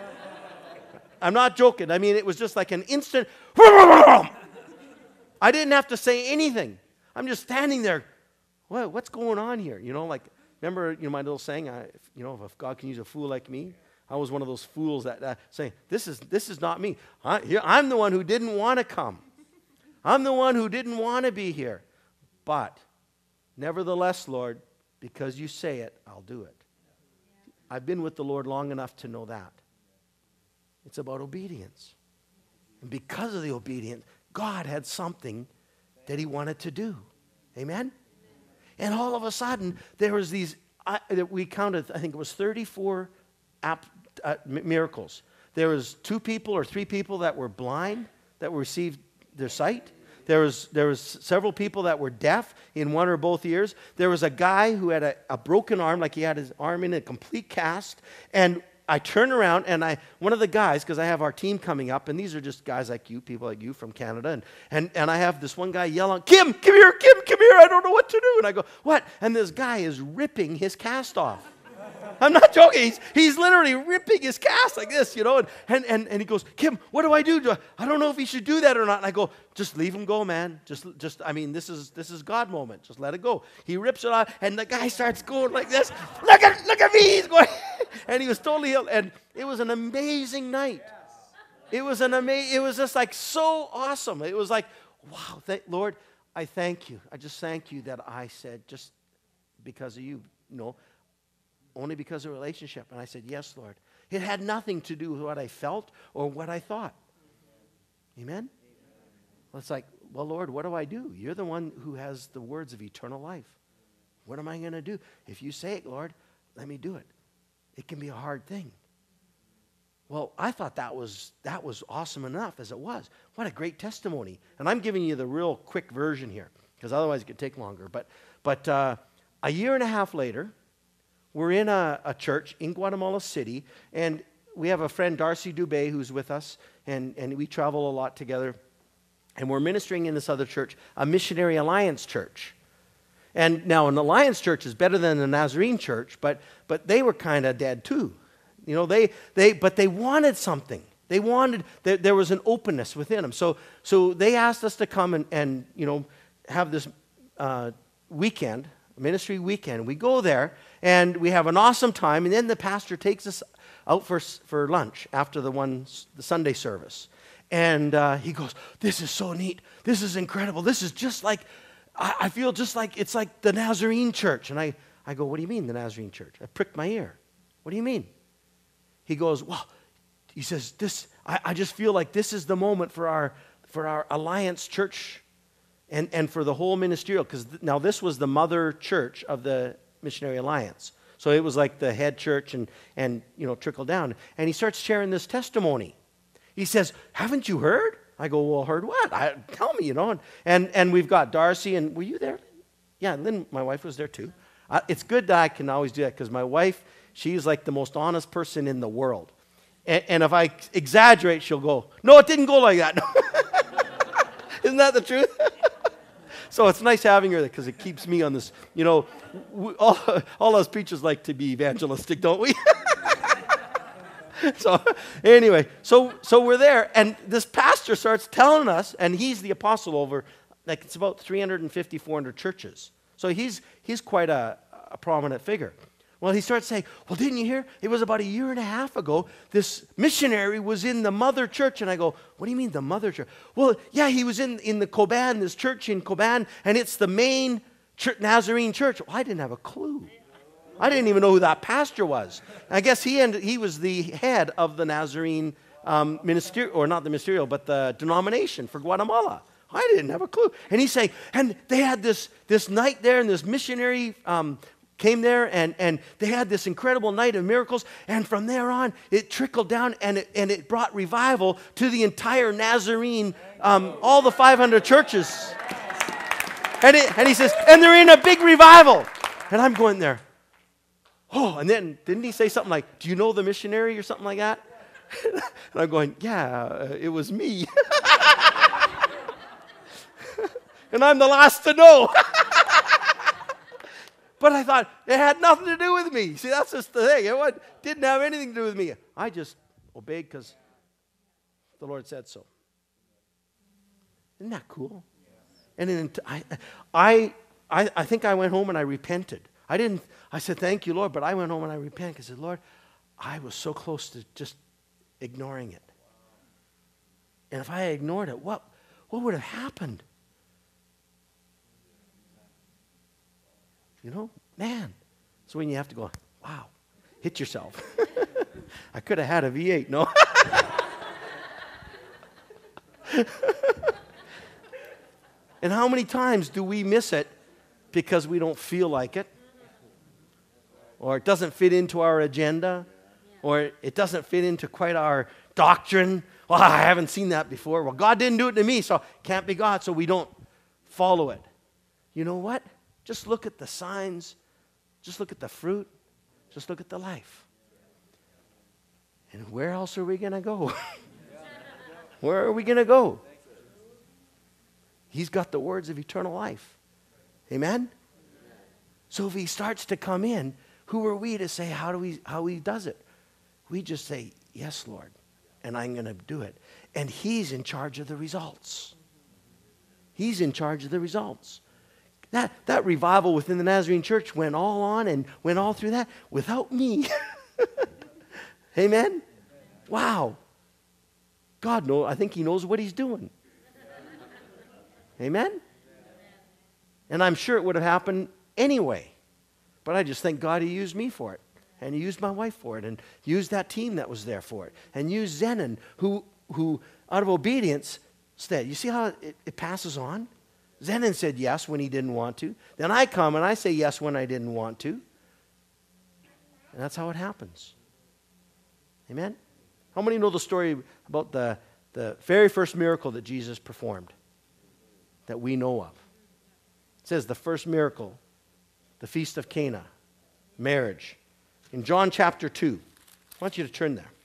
S1: I'm not joking. I mean, it was just like an instant. I didn't have to say anything. I'm just standing there. What, what's going on here? You know, like, remember, you know, my little saying, I, you know, if God can use a fool like me. I was one of those fools that uh, saying, this is, this is not me. I, here, I'm the one who didn't want to come. I'm the one who didn't want to be here. But, nevertheless, Lord, because you say it, I'll do it. I've been with the Lord long enough to know that. It's about obedience. And because of the obedience, God had something that he wanted to do. Amen? And all of a sudden, there was these, uh, we counted, I think it was thirty-four ap, uh, miracles. There was two people or three people that were blind that received their sight. There was, there was several people that were deaf in one or both ears. There was a guy who had a, a broken arm, like he had his arm in a complete cast. And I turn around and I, one of the guys, because I have our team coming up, and these are just guys like you, people like you from Canada, and, and, and I have this one guy yelling, Kim, come here, Kim, come here, I don't know what to do. And I go, what? And this guy is ripping his cast off. I'm not joking. He's, he's literally ripping his cast like this, you know, and, and, and, and he goes, Kim, what do I do? do I, I don't know if he should do that or not. And I go, just leave him go, man. Just, just, I mean, this is, this is God moment. Just let it go. He rips it off, and the guy starts going like this. Look at, look at me. He's going, and he was totally healed. And it was an amazing night. It was an amazing, it was just like so awesome. It was like, wow, th- Lord, I thank you. I just thank you that I said, just because of you, you know, only because of relationship. And I said, yes, Lord. It had nothing to do with what I felt or what I thought. Amen? Well, it's like, well, Lord, what do I do? You're the one who has the words of eternal life. What am I going to do? If you say it, Lord, let me do it. It can be a hard thing. Well, I thought that was, that was awesome enough as it was. What a great testimony. And I'm giving you the real quick version here, because otherwise it could take longer. But, but uh, a year and a half later, we're in a, a church in Guatemala City, and we have a friend, Darcy Dubé, who's with us, and, and we travel a lot together. And we're ministering in this other church, a Missionary Alliance church. And now an Alliance church is better than the Nazarene church, but, but they were kind of dead too. You know, they, they, but they wanted something. They wanted, there, there was an openness within them. So, so they asked us to come and, and you know, have this uh, weekend, ministry weekend. We go there, and we have an awesome time, and then the pastor takes us out for, for lunch after the one, the Sunday service. And uh, he goes, this is so neat. This is incredible. This is just like, I, I feel just like, it's like the Nazarene church. And I, I go, what do you mean, the Nazarene church? I pricked my ear. What do you mean? He goes, well, he says, this, I, I just feel like this is the moment for our, for our Alliance church and, and for the whole ministerial. Because th- now this was the mother church of the Missionary Alliance. So it was like the head church and, and you know, trickle down. And he starts sharing this testimony. He says, haven't you heard? I go, well, heard what? I, tell me, you know. And, and, and we've got Darcy, and were you there? Yeah, Lynn, my wife, was there too. Uh, it's good that I can always do that because my wife, she's like the most honest person in the world. And, and if I exaggerate, she'll go, no, it didn't go like that. Isn't that the truth? So it's nice having her because it keeps me on this, you know, we, all, all us preachers like to be evangelistic, don't we? So anyway, so so we're there, and this pastor starts telling us, and he's the apostle over, like it's about three fifty, four hundred churches. So he's he's quite a, a prominent figure. Well, he starts saying, well, didn't you hear? It was about a year and a half ago, this missionary was in the mother church. And I go, what do you mean the mother church? Well, yeah, he was in, in the Coban, this church in Coban, and it's the main church, Nazarene church. Well, I didn't have a clue. I didn't even know who that pastor was. I guess he ended, he was the head of the Nazarene um, ministerial, or not the ministerial, but the denomination for Guatemala. I didn't have a clue. And he's saying, and they had this, this night there, and this missionary um, came there, and, and they had this incredible night of miracles, and from there on, it trickled down, and it, and it brought revival to the entire Nazarene, um, all the five hundred churches. And, it, and he says, and they're in a big revival. And I'm going there. Oh, and then didn't he say something like, do you know the missionary or something like that? And I'm going, yeah, uh, it was me. And I'm the last to know. But I thought, it had nothing to do with me. See, that's just the thing. It didn't have anything to do with me. I just obeyed because the Lord said so. Isn't that cool? And then I, I, I, I think I went home and I repented. I didn't, I said, thank you, Lord, but I went home and I repented. I said, Lord, I was so close to just ignoring it. And if I had ignored it, what, what would have happened? You know, man. So when you have to go, wow, hit yourself. I could have had a V eight, no? And how many times do we miss it because we don't feel like it? Or it doesn't fit into our agenda? Or it doesn't fit into quite our doctrine? Well, I haven't seen that before. Well, God didn't do it to me, so it can't be God, so we don't follow it. You know what? Just look at the signs. Just look at the fruit. Just look at the life. And where else are we going to go? Where are we going to go? He's got the words of eternal life. Amen? So if he starts to come in, who are we to say how do we how he does it? We just say, yes, Lord, and I'm going to do it. And he's in charge of the results. He's in charge of the results. That, that revival within the Nazarene church went all on and went all through that without me. Amen? Wow. God knows, I think he knows what he's doing. Amen? And I'm sure it would have happened anyway. But I just thank God he used me for it. And he used my wife for it. And used that team that was there for it. And used Zenon, who, who out of obedience, said, you see how it, it passes on? Zenon said yes when he didn't want to. Then I come and I say yes when I didn't want to. And that's how it happens. Amen? How many know the story about the, the very first miracle that Jesus performed that we know of? It says the first miracle, the Feast of Cana, marriage. In John chapter two. I want you to turn there.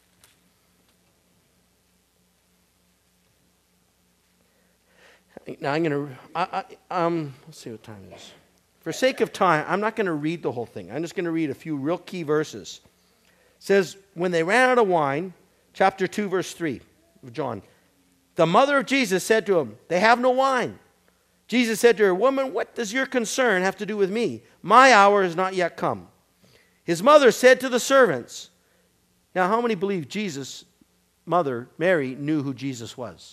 S1: Now I'm going to, um, let's see what time it is. For sake of time, I'm not going to read the whole thing. I'm just going to read a few real key verses. It says, when they ran out of wine, chapter two, verse three of John, the mother of Jesus said to him, they have no wine. Jesus said to her, woman, what does your concern have to do with me? My hour has not yet come. His mother said to the servants, now how many believe Jesus' mother, Mary, knew who Jesus was?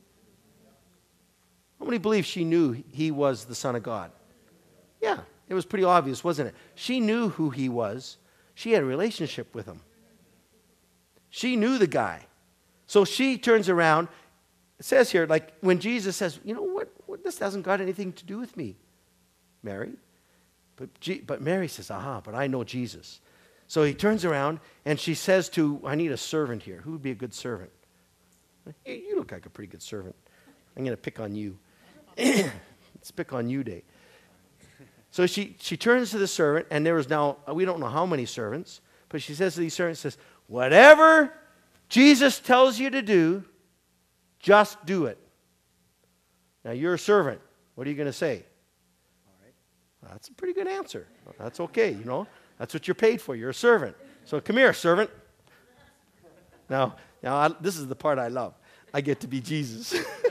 S1: How many believe she knew he was the Son of God? Yeah, it was pretty obvious, wasn't it? She knew who he was. She had a relationship with him. She knew the guy. So she turns around. It says here, like when Jesus says, you know what, what this hasn't got anything to do with me, Mary. But, G- but Mary says, aha, but I know Jesus. So he turns around and she says to, I need a servant here. Who would be a good servant? You, you look like a pretty good servant. I'm going to pick on you. Let's pick on you, Day. So she, she turns to the servant, and there was now, we don't know how many servants, but she says to these servants, says, whatever Jesus tells you to do, just do it. Now, you're a servant. What are you going to say? All right. That's a pretty good answer. That's okay, you know. That's what you're paid for. You're a servant. So come here, servant. Now, now I, this is the part I love. I get to be Jesus.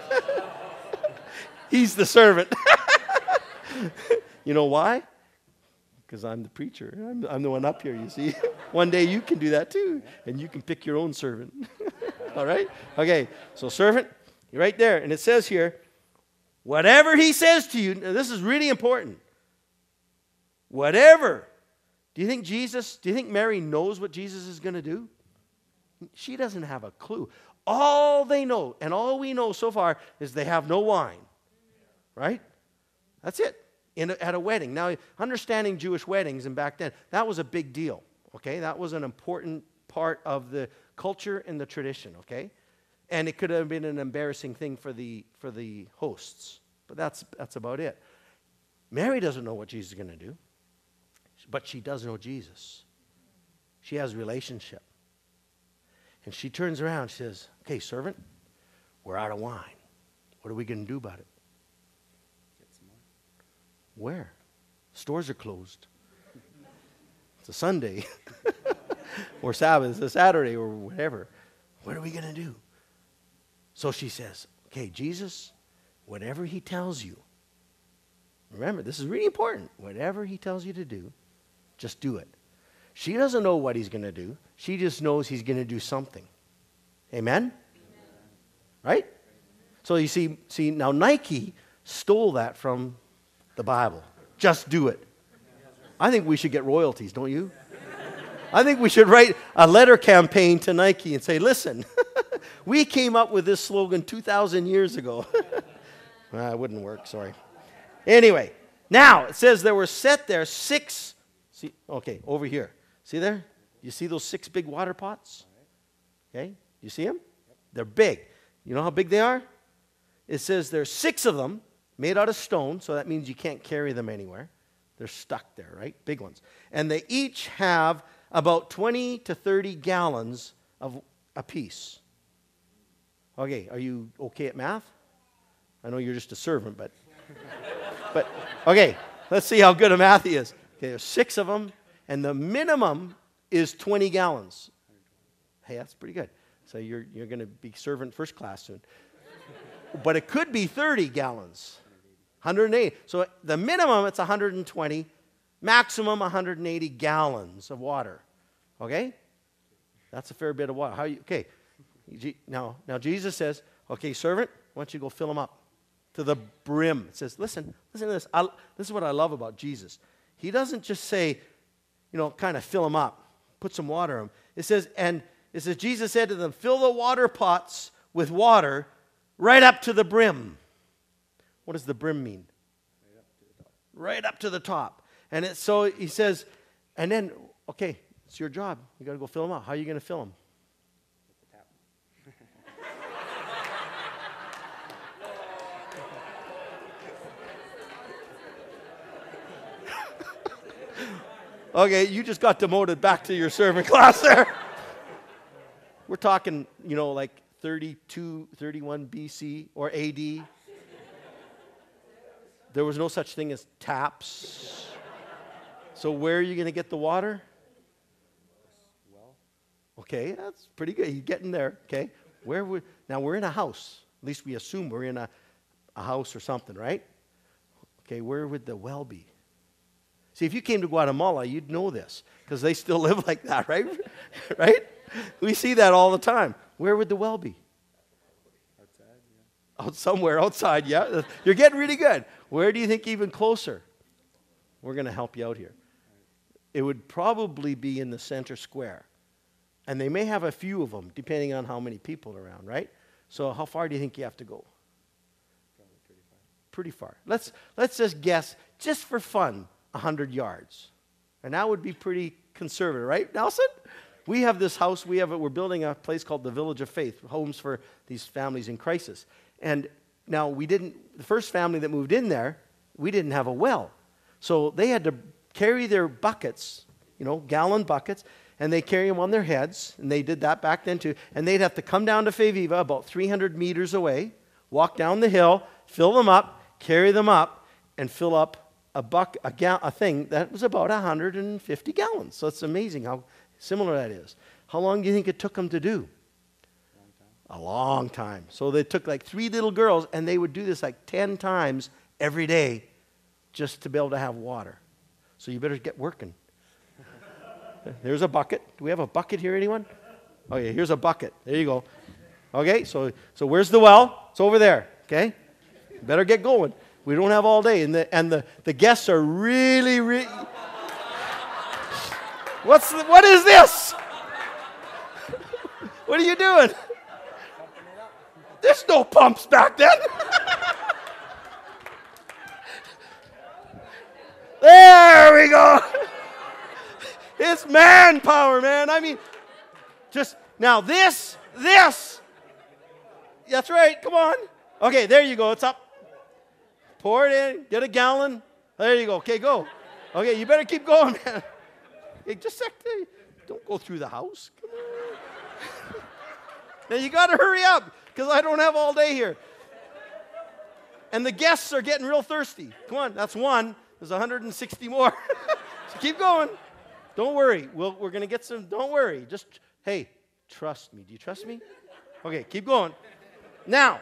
S1: He's the servant. You know why? Because I'm the preacher. I'm, I'm the one up here, you see. One day you can do that too, and you can pick your own servant. All right? Okay, so servant, you're right there. And it says here, whatever he says to you, now this is really important. Whatever. Do you think Jesus, do you think Mary knows what Jesus is going to do? She doesn't have a clue. All they know, and all we know so far, is they have no wine. Right? That's it. In a, at a wedding. Now, understanding Jewish weddings, and back then, that was a big deal. Okay? That was an important part of the culture and the tradition. Okay? And it could have been an embarrassing thing for the for the hosts. But that's that's about it. Mary doesn't know what Jesus is going to do. But she does know Jesus. She has a relationship. And she turns around, she says, okay, servant, we're out of wine. What are we going to do about it? Get some more. Where? Stores are closed. It's a Sunday. Or Sabbath, it's a Saturday, or whatever. What are we going to do? So she says, okay, Jesus, whatever he tells you, remember, this is really important. Whatever he tells you to do, just do it. She doesn't know what he's going to do. She just knows he's going to do something. Amen? Amen? Right? So you see, see, now Nike stole that from the Bible. Just do it. I think we should get royalties, don't you? I think we should write a letter campaign to Nike and say, listen, we came up with this slogan two thousand years ago. Well, it wouldn't work, sorry. Anyway, now it says there were set there six, see, okay, over here. See there? You see those six big water pots? Okay, you see them? They're big. You know how big they are? It says there's six of them made out of stone, so that means you can't carry them anywhere. They're stuck there, right? Big ones. And they each have about twenty to thirty gallons of a piece. Okay, are you okay at math? I know you're just a servant, but... But, okay, let's see how good a math he is. Okay, there's six of them, and the minimum is twenty gallons. Hey, that's pretty good. So you're, you're going to be servant first class soon. But it could be thirty gallons. one hundred eighty. So the minimum, it's one hundred twenty. Maximum, one hundred eighty gallons of water. Okay? That's a fair bit of water. How you, okay. Now, now Jesus says, okay, servant, why don't you go fill them up to the brim. It says, listen, listen to this. I, this is what I love about Jesus. He doesn't just say, you know, kind of fill them up, put some water in them. It says, and it says, Jesus said to them, fill the water pots with water right up to the brim. What does the brim mean? Right up to the top. And it, so he says, and then, okay, it's your job. You got to go fill them up. How are you going to fill them? Okay, you just got demoted back to your servant class there. We're talking, you know, like thirty-two, thirty-one B C or A D. There was no such thing as taps. So where are you going to get the water? Okay, that's pretty good. You're getting there, okay? Where would, now we're in a house. At least we assume we're in a, a house or something, right? Okay, where would the well be? See, if you came to Guatemala, you'd know this, because they still live like that, right? Right? We see that all the time. Where would the well be?
S2: Outside, yeah.
S1: Out somewhere outside, yeah. You're getting really good. Where do you think even closer? We're going to help you out here. It would probably be in the center square. And they may have a few of them, depending on how many people are around, right? So how far do you think you have to go?
S2: Probably pretty far.
S1: Pretty far. Let's, let's just guess, just for fun, one hundred yards. And that would be pretty conservative, right, Nelson? We have this house, we have it, we're building a place called the Village of Faith, homes for these families in crisis. And now we didn't, the first family that moved in there, we didn't have a well. So they had to carry their buckets, you know, gallon buckets, and they carry them on their heads, and they did that back then too, and they'd have to come down to Feviva about three hundred meters away, walk down the hill, fill them up, carry them up, and fill up a buck, a, ga- a thing that was about one hundred fifty gallons. So it's amazing how similar that is. How long do you think it took them to do? A long time. So they took like three little girls, and they would do this like ten times every day just to be able to have water. So you better get working. There's a bucket. Do we have a bucket here, anyone? Oh, yeah, here's a bucket. There you go. Okay, so so where's the well? It's over there, okay? Better get going. We don't have all day. And the, and the, the guests are really, really... What's the, what is this? What are you doing? There's no pumps back then. There we go. It's manpower, man. I mean, just, now this, this. That's right, come on. Okay, there you go, it's up. Pour it in, get a gallon. There you go, okay, go. Okay, you better keep going, man. Hey, just a sec, don't go through the house. Come on. Now you got to hurry up, because I don't have all day here. And the guests are getting real thirsty. Come on, that's one. There's one hundred sixty more. So keep going. Don't worry. We'll, we're going to get some. Don't worry. Just, hey, trust me. Do you trust me? Okay, keep going. Now,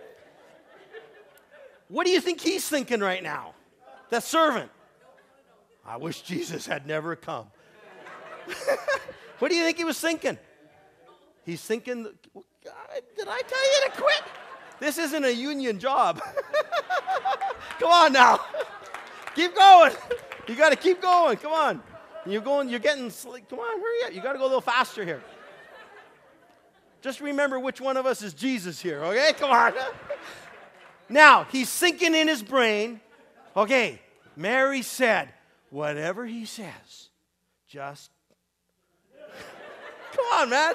S1: what do you think he's thinking right now? That servant. I wish Jesus had never come. What do you think he was thinking? He's thinking, did I tell you to quit? This isn't a union job. Come on now. Keep going. You got to keep going. Come on. You're going, you're getting, come on, hurry up. You got to go a little faster here. Just remember which one of us is Jesus here, okay? Come on. Now, he's thinking in his brain, okay, Mary said, whatever he says, just, come on, man.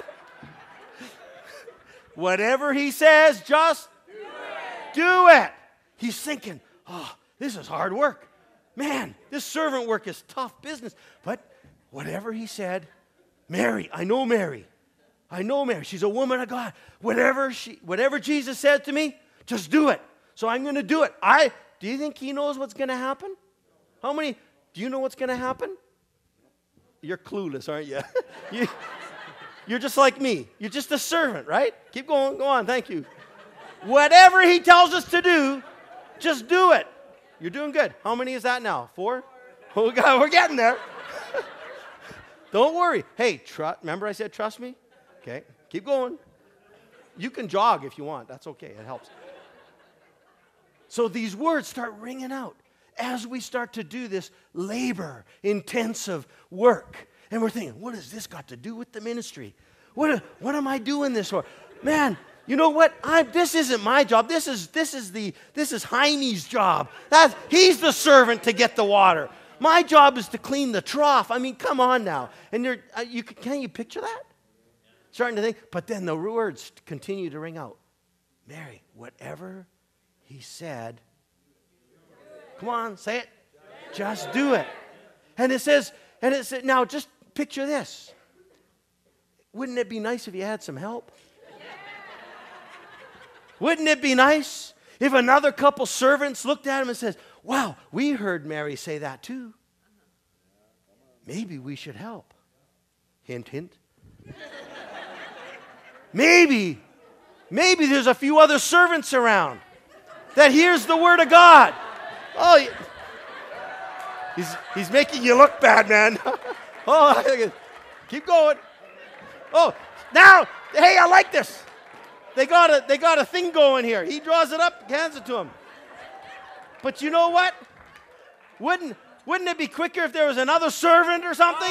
S1: Whatever he says, just do it. Do it. He's thinking, oh, this is hard work. Man, this servant work is tough business. But whatever he said, Mary, I know Mary. I know Mary. She's a woman of God. Whatever she, whatever Jesus said to me, just do it. So I'm going to do it. I. Do you think he knows what's going to happen? How many? Do you know what's going to happen? You're clueless, aren't you? you? You're just like me. You're just a servant, right? Keep going. Go on. Thank you. Whatever he tells us to do, just do it. You're doing good. How many is that now? Four? Oh, God, we're getting there. Don't worry. Hey, tr- remember I said trust me? Okay, keep going. You can jog if you want. That's okay. It helps. So these words start ringing out as we start to do this labor-intensive work. And we're thinking, what has this got to do with the ministry? What, what am I doing this for? Man, you know what? I, this isn't my job. This is this is the this is Heine's job. That's, he's the servant to get the water. My job is to clean the trough. I mean, come on now. And you're, uh, you can you picture that? Starting to think. But then the words continue to ring out. Mary, whatever he said. Come on, say it. Just do it. And it says, and it said, now just picture this. Wouldn't it be nice if you had some help? Wouldn't it be nice if another couple servants looked at him and says, wow, we heard Mary say that too. Maybe we should help. Hint, hint. Maybe, maybe there's a few other servants around that hears the word of God. Oh, he's, he's making you look bad, man. Oh, keep going. Oh, now, hey, I like this. They got a, they got a thing going here. He draws it up, hands it to him. But you know what? Wouldn't, wouldn't it be quicker if there was another servant or something?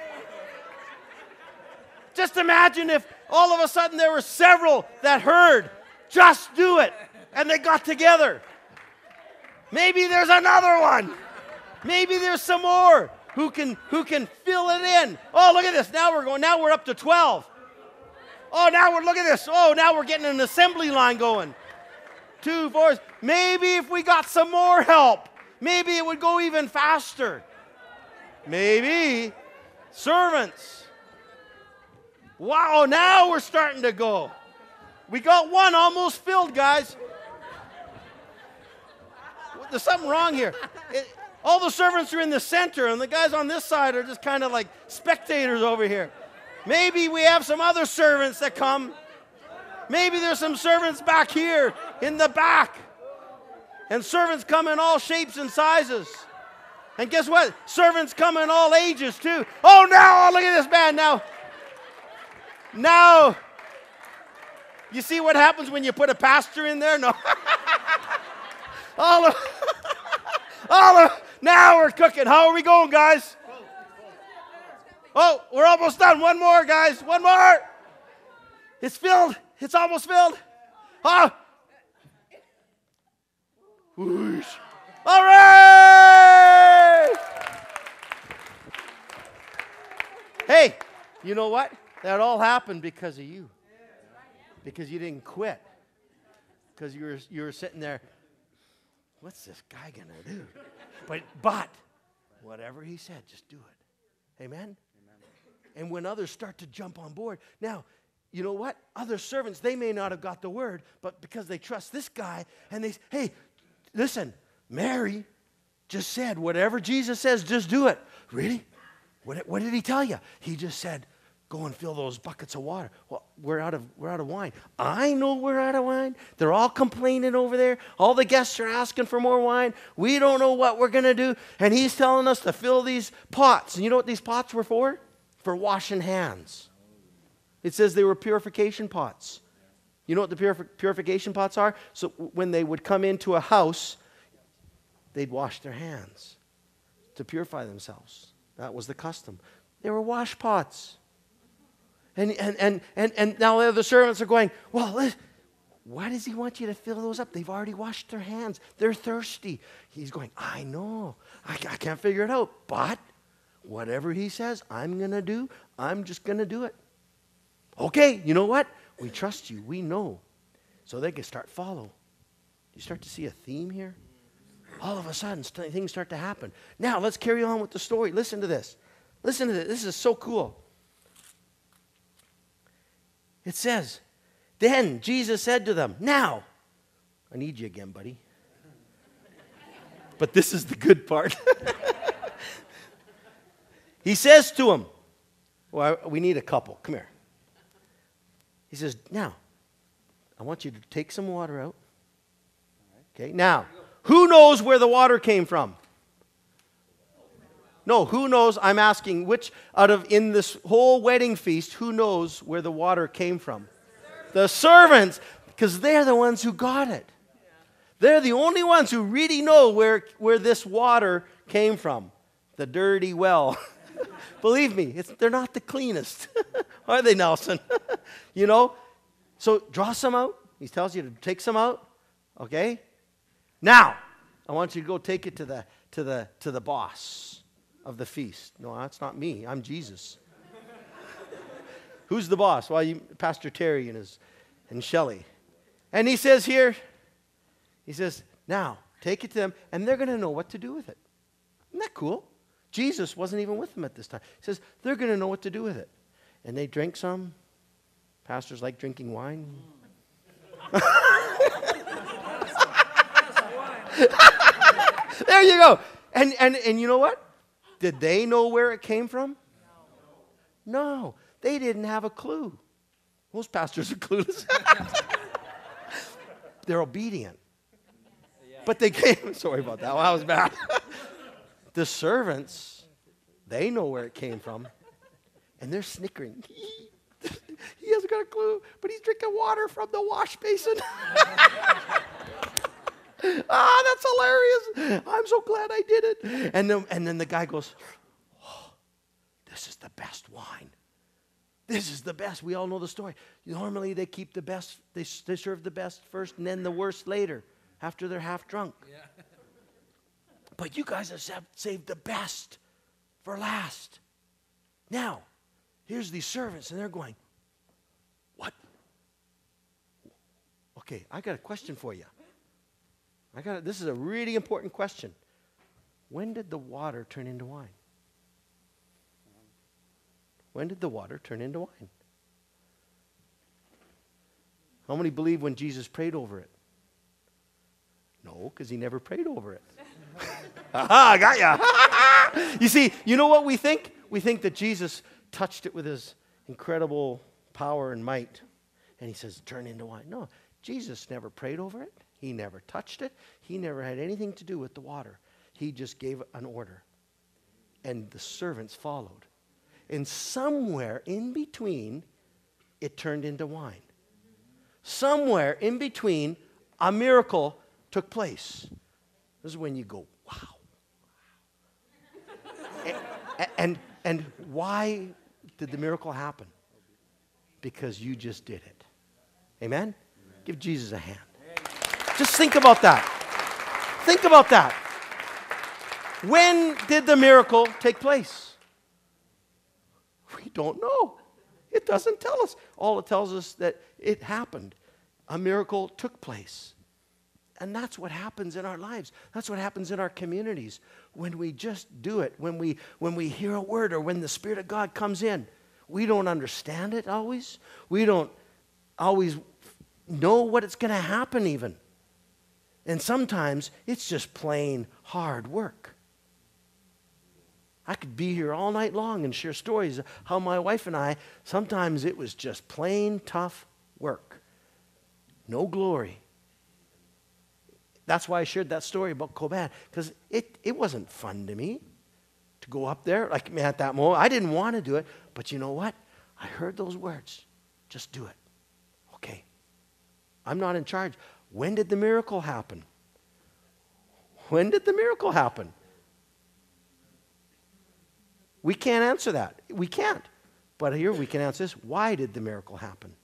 S1: Just imagine if all of a sudden there were several that heard, just do it, and they got together. Maybe there's another one. Maybe there's some more who can who can fill it in. Oh, look at this. Now we're going. Now we're up to twelve. Oh, now we're look at this. Oh, now we're getting an assembly line going. Two, four. Maybe if we got some more help, maybe it would go even faster. Maybe servants. Wow, now we're starting to go. We got one almost filled, guys. There's something wrong here. It, all the servants are in the center, and the guys on this side are just kind of like spectators over here. Maybe we have some other servants that come. Maybe there's some servants back here in the back. And servants come in all shapes and sizes. And guess what? Servants come in all ages too. Oh, now, oh, look at this man now. Now, you see what happens when you put a pastor in there? No. all of, all of, now we're cooking. How are we going, guys? Oh, we're almost done. One more, guys. One more. It's filled. It's almost filled. Oh. Whoosh. All right. Hey, you know what? That all happened because of you. Because you didn't quit. Because you were you were sitting there. What's this guy gonna do? But but whatever he said, just do it. Amen? Amen. And when others start to jump on board, now, you know what? Other servants, they may not have got the word, but because they trust this guy, and they say, hey, listen, Mary just said, whatever Jesus says, just do it. Really? What, what did he tell you? He just said, go and fill those buckets of water. Well, we're out of we're out of wine. I know we're out of wine. They're all complaining over there. All the guests are asking for more wine. We don't know what we're going to do. And he's telling us to fill these pots. And you know what these pots were for? For washing hands. It says they were purification pots. You know what the purif- purification pots are? So when they would come into a house, they'd wash their hands to purify themselves. That was the custom. They were wash pots. And, and, and, and, and now the other servants are going, well, why does he want you to fill those up? They've already washed their hands. They're thirsty. He's going, I know. I, I can't figure it out. But whatever he says, I'm going to do. I'm just going to do it. Okay, you know what? We trust you. We know. So they can start follow. You start to see a theme here? All of a sudden, st- things start to happen. Now, let's carry on with the story. Listen to this. Listen to this. This is so cool. It says, then Jesus said to them, now, I need you again, buddy. But this is the good part. He says to them, well, we need a couple. Come here. He says, now, I want you to take some water out. Okay, now, who knows where the water came from? No, who knows? I'm asking, which out of, in this whole wedding feast, who knows where the water came from? The servants, because they're the ones who got it. They're the only ones who really know where, where this water came from. The dirty well. Believe me, it's, they're not the cleanest. Are they, Nelson? You know? So draw some out. He tells you to take some out. Okay? Now, I want you to go take it to the, to the, to the boss of the feast. No, that's not me. I'm Jesus. Who's the boss? Well, you, Pastor Terry and his and Shelley. And he says here, he says, now, take it to them, and they're going to know what to do with it. Isn't that cool? Jesus wasn't even with them at this time. He says, they're going to know what to do with it. And they drink some. Pastors like drinking wine. There you go. And, and, and you know what? Did they know where it came from? No. No. They didn't have a clue. Most pastors are clueless. They're obedient. But they came. Sorry about that. Well, that was bad. The servants, they know where it came from. And they're snickering. He hasn't got a clue, but he's drinking water from the wash basin. Ah, that's hilarious. I'm so glad I did it. And then, and then the guy goes, oh, this is the best wine. This is the best. We all know the story. Normally they keep the best, they, they serve the best first and then the worst later, after they're half drunk. Yeah. But you guys have saved the best for last. Now, here's these servants, and they're going, what? Okay, I got a question for you. I got a, this is a really important question. When did the water turn into wine? When did the water turn into wine? How many believe when Jesus prayed over it? No, because he never prayed over it. Aha, I got ya. You see, you know what we think? We think that Jesus touched it with his incredible power and might. And he says, turn into wine. No, Jesus never prayed over it. He never touched it. He never had anything to do with the water. He just gave an order. And the servants followed. And somewhere in between, it turned into wine. Somewhere in between, a miracle took place. This is when you go, wow. and, and, and why did the miracle happen? Because you just did it. Amen? Amen. Give Jesus a hand. Amen. Just think about that. Think about that. When did the miracle take place? We don't know. It doesn't tell us. All it tells us that it happened. A miracle took place. And that's what happens in our lives. That's what happens in our communities. When we just do it, when we when we hear a word or when the Spirit of God comes in, we don't understand it always. We don't always know what it's going to happen even. And sometimes it's just plain hard work. I could be here all night long and share stories of how my wife and I, sometimes it was just plain tough work. No glory. That's why I shared that story about Coban, because it, it wasn't fun to me to go up there. Like at that moment, I didn't want to do it, but you know what? I heard those words. Just do it. Okay. I'm not in charge. When did the miracle happen? When did the miracle happen? We can't answer that. We can't. But here we can answer this. Why did the miracle happen?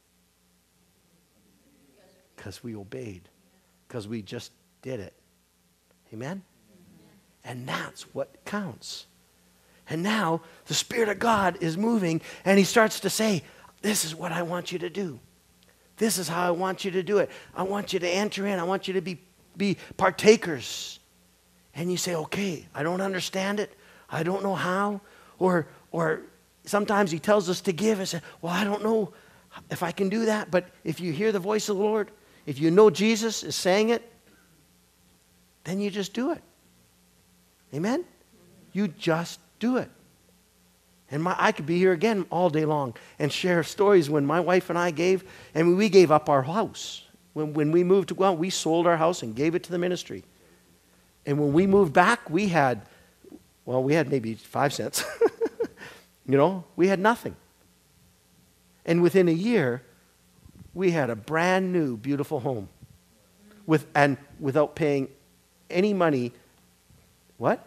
S1: Because we obeyed. Because we just did it. Amen? And that's what counts. And now the Spirit of God is moving and he starts to say, this is what I want you to do. This is how I want you to do it. I want you to enter in. I want you to be, be partakers. And you say, okay, I don't understand it. I don't know how. Or, or sometimes he tells us to give and say, well, I don't know if I can do that. But if you hear the voice of the Lord, if you know Jesus is saying it, then you just do it. Amen? You just do it. And my, I could be here again all day long and share stories when my wife and I gave, and we gave up our house. When, when we moved to Guam, we sold our house and gave it to the ministry. And when we moved back, we had, well, we had maybe five cents. You know, we had nothing. And within a year, we had a brand new, beautiful home. With, and without paying any money. What?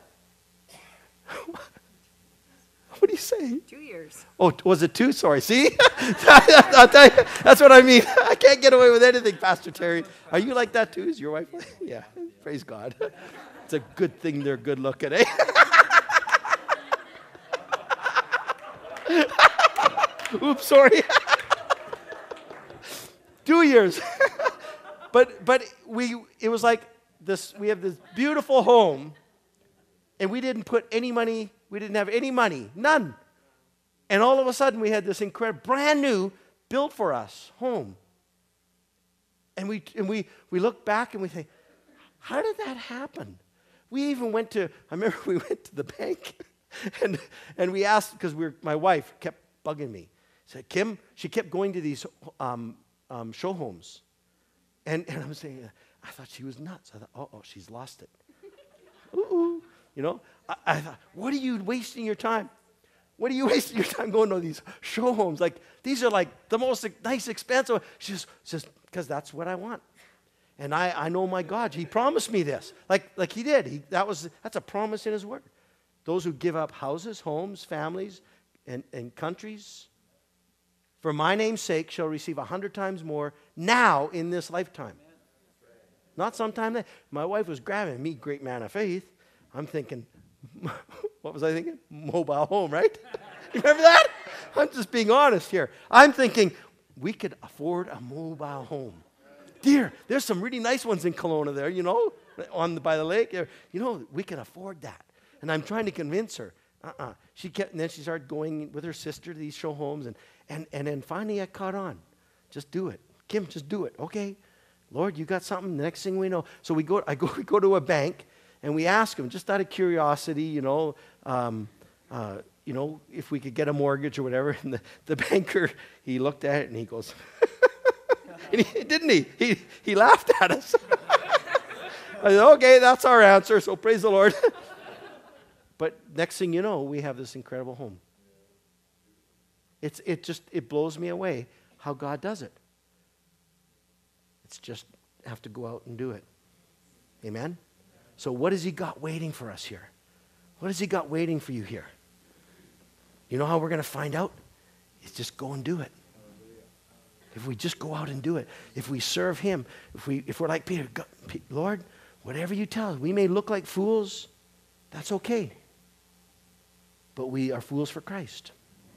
S1: What are you saying?
S3: Two years.
S1: Oh, was it two? Sorry. See? I'll tell you, that's what I mean. I can't get away with anything, Pastor Terry. Are you like that too? Is your wife? Yeah. Praise God. It's a good thing they're good looking, eh? Oops, sorry. Two years. but but we it was like this. We have this beautiful home, and we didn't put any money. We didn't have any money, none. And all of a sudden, we had this incredible, brand new, built for us home. And we and we we look back and we think, how did that happen? We even went to. I remember we went to the bank, and and we asked because we were, my wife kept bugging me. Said Kim, she kept going to these um, um, show homes, and and I'm saying, I thought she was nuts. I thought, oh, oh, she's lost it. Ooh, you know. I, I thought, what are you wasting your time? What are you wasting your time going to these show homes? Like these are like the most nice, expensive. She just says because that's what I want, and I I know my God. He promised me this, like like He did. He that was that's a promise in His Word. Those who give up houses, homes, families, and and countries. For my name's sake shall receive a hundred times more now in this lifetime. Not sometime later. My wife was grabbing me, great man of faith. I'm thinking, what was I thinking? Mobile home, right? You remember that? I'm just being honest here. I'm thinking, we could afford a mobile home. Dear, there's some really nice ones in Kelowna there, you know, on the, by the lake. You know, we can afford that. And I'm trying to convince her. Uh-uh. She kept, and then she started going with her sister to these show homes. And, and, and then finally I caught on. Just do it. Kim, just do it. Okay. Lord, you got something? The next thing we know. So we go, I go, we go to a bank, and we ask them, just out of curiosity, you know, um, uh, you know, if we could get a mortgage or whatever. And the, the banker, he looked at it, and he goes, and he, didn't he? He, he laughed at us. I said, okay, that's our answer, so praise the Lord. But next thing you know, we have this incredible home. It's, it just, it blows me away how God does it. It's just have to go out and do it. Amen? So what has he got waiting for us here? What has he got waiting for you here? You know how we're going to find out? It's just go and do it. If we just go out and do it, if we serve him, if, we, if we're like Peter, God, Lord, whatever you tell us, we may look like fools, that's okay. But we are fools for Christ.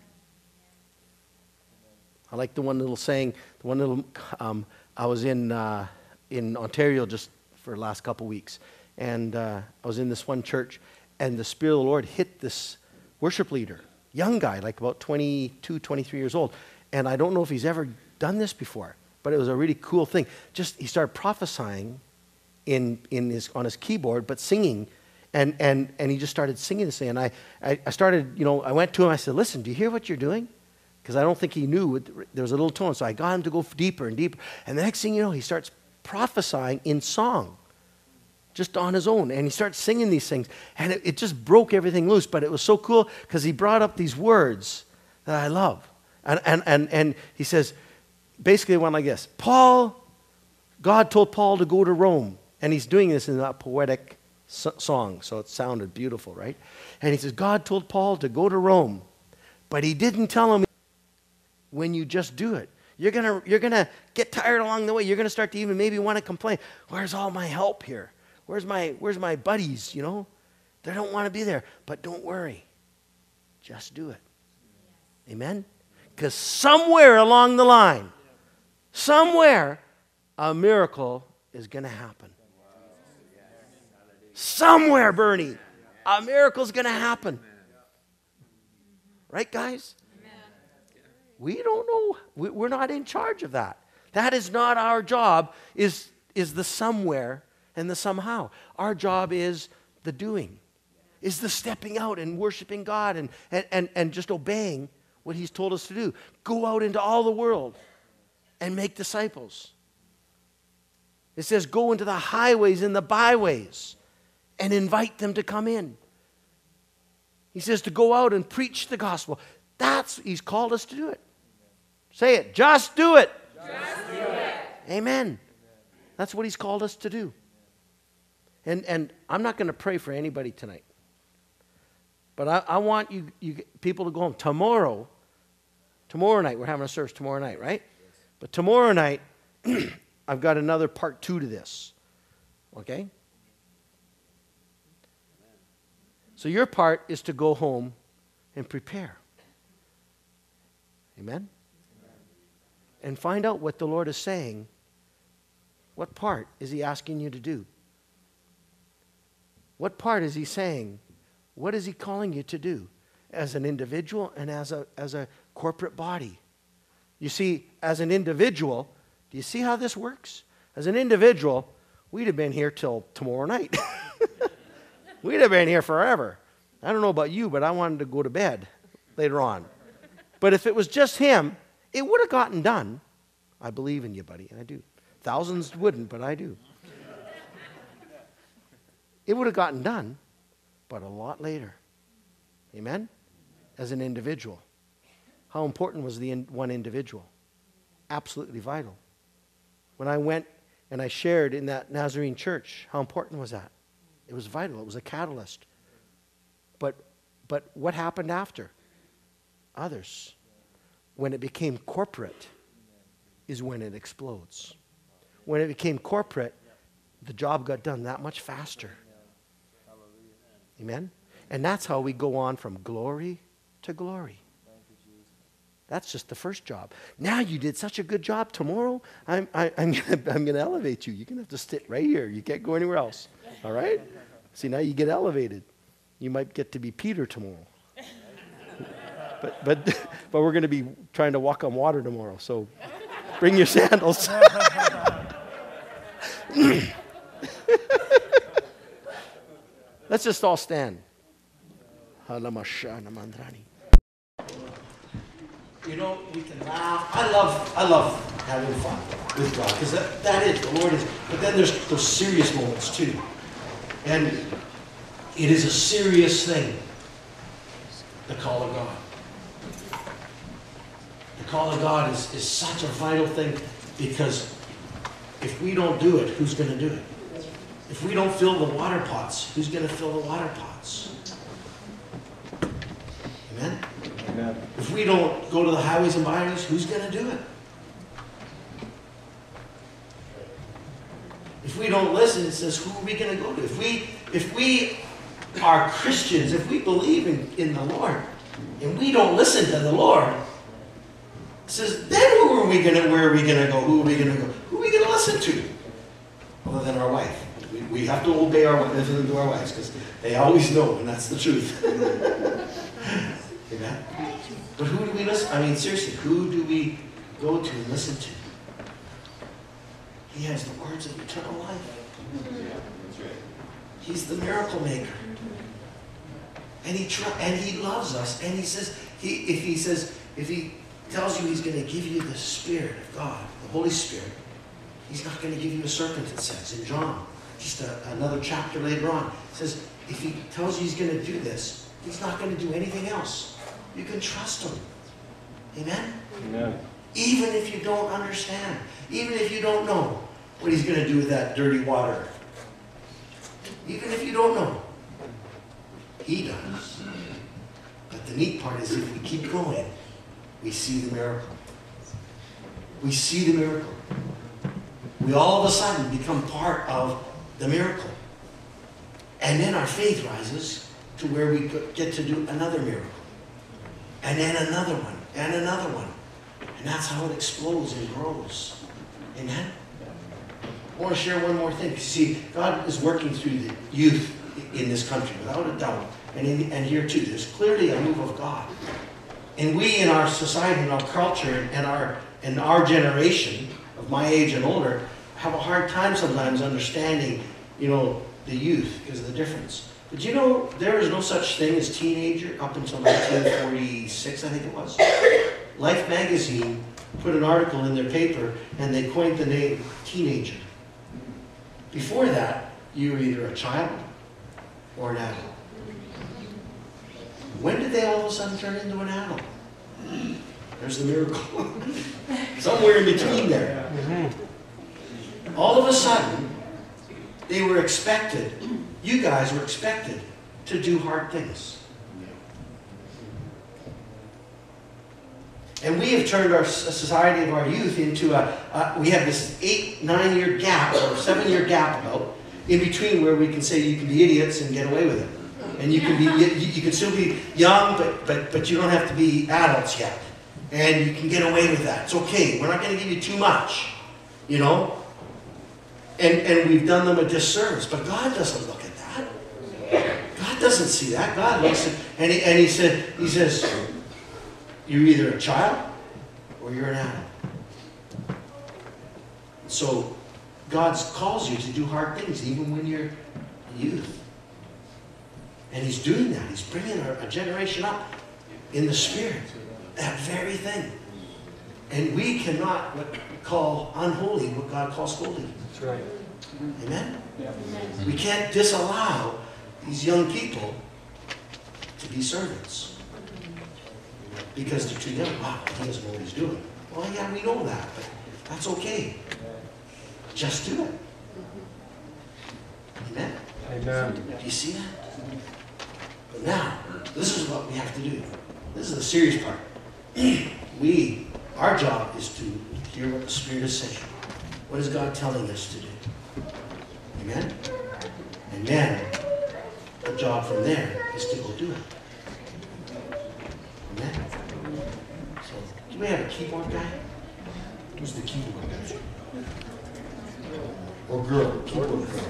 S1: I like the one little saying, the one little, um, I was in, uh, in Ontario just for the last couple weeks, and uh, I was in this one church, and the Spirit of the Lord hit this worship leader, young guy, like about twenty-two, twenty-three years old, and I don't know if he's ever done this before, but it was a really cool thing. Just, he started prophesying in, in his, on his keyboard, but singing. And, and, and he just started singing this thing. And I, I, I started, you know, I went to him. I said, listen, do you hear what you're doing? Because I don't think he knew. What, there was a little tone. So I got him to go deeper and deeper. And the next thing you know, he starts prophesying in song, just on his own. And he starts singing these things. And it, it just broke everything loose. But it was so cool because he brought up these words that I love. And, and, and, and he says, basically it went like this. Paul, God told Paul to go to Rome. And he's doing this in a poetic song, so it sounded beautiful, right? And he says, God told Paul to go to Rome, but he didn't tell him when you just do it. You're gonna, you're gonna get tired along the way. You're gonna start to even maybe want to complain. Where's all my help here? Where's my, where's my buddies, you know? They don't want to be there. But don't worry. Just do it. Amen? Because somewhere along the line, somewhere, a miracle is gonna happen. Somewhere, Bernie, a miracle's going to happen. Right, guys? We don't know. We're not in charge of that. That is not our job, is, is the somewhere and the somehow. Our job is the doing, is the stepping out and worshiping God and, and, and, and just obeying what he's told us to do. Go out into all the world and make disciples. It says go into the highways and the byways and invite them to come in. He says to go out and preach the gospel. That's, he's called us to do it. Say it. Just do it.
S3: Just do it.
S1: Amen. That's what he's called us to do. And, and I'm not going to pray for anybody tonight. But I, I want you, you people to go home. Tomorrow, tomorrow night, we're having a service tomorrow night, right? Yes. But tomorrow night, I've got another part two to this. Okay? So your part is to go home and prepare. Amen? Amen? And find out what the Lord is saying. What part is he asking you to do? What part is he saying? What is he calling you to do as an individual and as a, as a corporate body? You see, as an individual, do you see how this works? As an individual, we'd have been here till tomorrow night. We'd have been here forever. I don't know about you, but I wanted to go to bed later on. But if it was just him, it would have gotten done. I believe in you, buddy. I do. Thousands wouldn't, but I do. It would have gotten done, but a lot later. Amen? As an individual. How important was the in, one individual? Absolutely vital. When I went and I shared in that Nazarene church, how important was that? It was vital. It was a catalyst. But, but what happened after? Others. When it became corporate is when it explodes. When it became corporate, the job got done that much faster. Amen? And that's how we go on from glory to glory. That's just the first job. Now you did such a good job. Tomorrow, I'm, I, I'm going I'm gonna elevate you. You're going to have to sit right here. You can't go anywhere else. All right? See, now you get elevated. You might get to be Peter tomorrow. But, but, but we're going to be trying to walk on water tomorrow. So bring your sandals. Let's just all stand. You know, we can laugh. I love, I love having fun with God, because that, that is, the Lord is. But then there's those serious moments too. And it is a serious thing, the call of God. The call of God is, is such a vital thing, because if we don't do it, who's going to do it? If we don't fill the water pots, who's going to fill the water pots? Amen?
S2: Amen.
S1: If we don't go to the highways and byways, who's going to do it? If we don't listen, it says, who are we going to go to? If we, if we are Christians, if we believe in, in the Lord, and we don't listen to the Lord, it says, then who are we going to, where are we going to go? Who are we going to go? Who are we going to listen to? Other than our wife. We, we have to obey our, listen to our wives, because they always know, and that's the truth. Amen? But who do we listen? I mean, seriously, who do we go to and listen to? He has the words of eternal life. He's the miracle maker. And he try, and he loves us. And he says, he, if he says, if he tells you he's going to give you the Spirit of God, the Holy Spirit, he's not going to give you a serpent, it says in John. Just a, another chapter later on. It says, if he tells you he's going to do this, he's not going to do anything else. You can trust him. Amen?
S2: Amen.
S1: Even if you don't understand. Even if you don't know what he's going to do with that dirty water. Even if you don't know. He does. But the neat part is, if we keep going, we see the miracle. We see the miracle. We all of a sudden become part of the miracle. And then our faith rises to where we get to do another miracle. And then another one. And another one. And that's how it explodes and grows. Amen? I want to share one more thing. You see, God is working through the youth in this country, without a doubt. And, in, and here too, there's clearly a move of God. And we in our society, in our culture, and our, in our generation, of my age and older, have a hard time sometimes understanding, you know, the youth, because of the difference. But you know, there is no such thing as teenager up until nineteen forty-six, I think it was. Life magazine put an article in their paper, and they coined the name teenager. Before that, you were either a child or an adult. When did they all of a sudden turn into an adult? There's the miracle. Somewhere in between there. All of a sudden, they were expected, you guys were expected to do hard things. And we have turned our society of our youth into a, uh, we have this eight, nine year gap, or seven year gap about, in between where we can say you can be idiots and get away with it. And you can be, you, you can still be young, but, but, but you don't have to be adults yet. And you can get away with that. It's okay. We're not going to give you too much, you know? And, and we've done them a disservice. But God doesn't look at that. God doesn't see that. God looks at, and he, and he said, he says, you're either a child or you're an adult. So God calls you to do hard things, even when you're a youth. And he's doing that. He's bringing a, a generation up in the Spirit. That very thing. And we cannot call unholy what God calls holy.
S2: That's right.
S1: Amen?
S2: Yeah.
S1: We can't disallow these young people to be servants. Because they're too young. Wow, he doesn't know what he's doing. Well, yeah, we know that, but that's okay. Just do it. Amen?
S2: Amen.
S1: Do you see that? But now, this is what we have to do. This is the serious part. We, our job is to hear what the Spirit is saying. What is God telling us to do? Amen? And then,
S3: the job from there is to go do it. Amen? So, do we have a keyboard guy? Who's the keyboard guy? Or girl? Keyboard girl.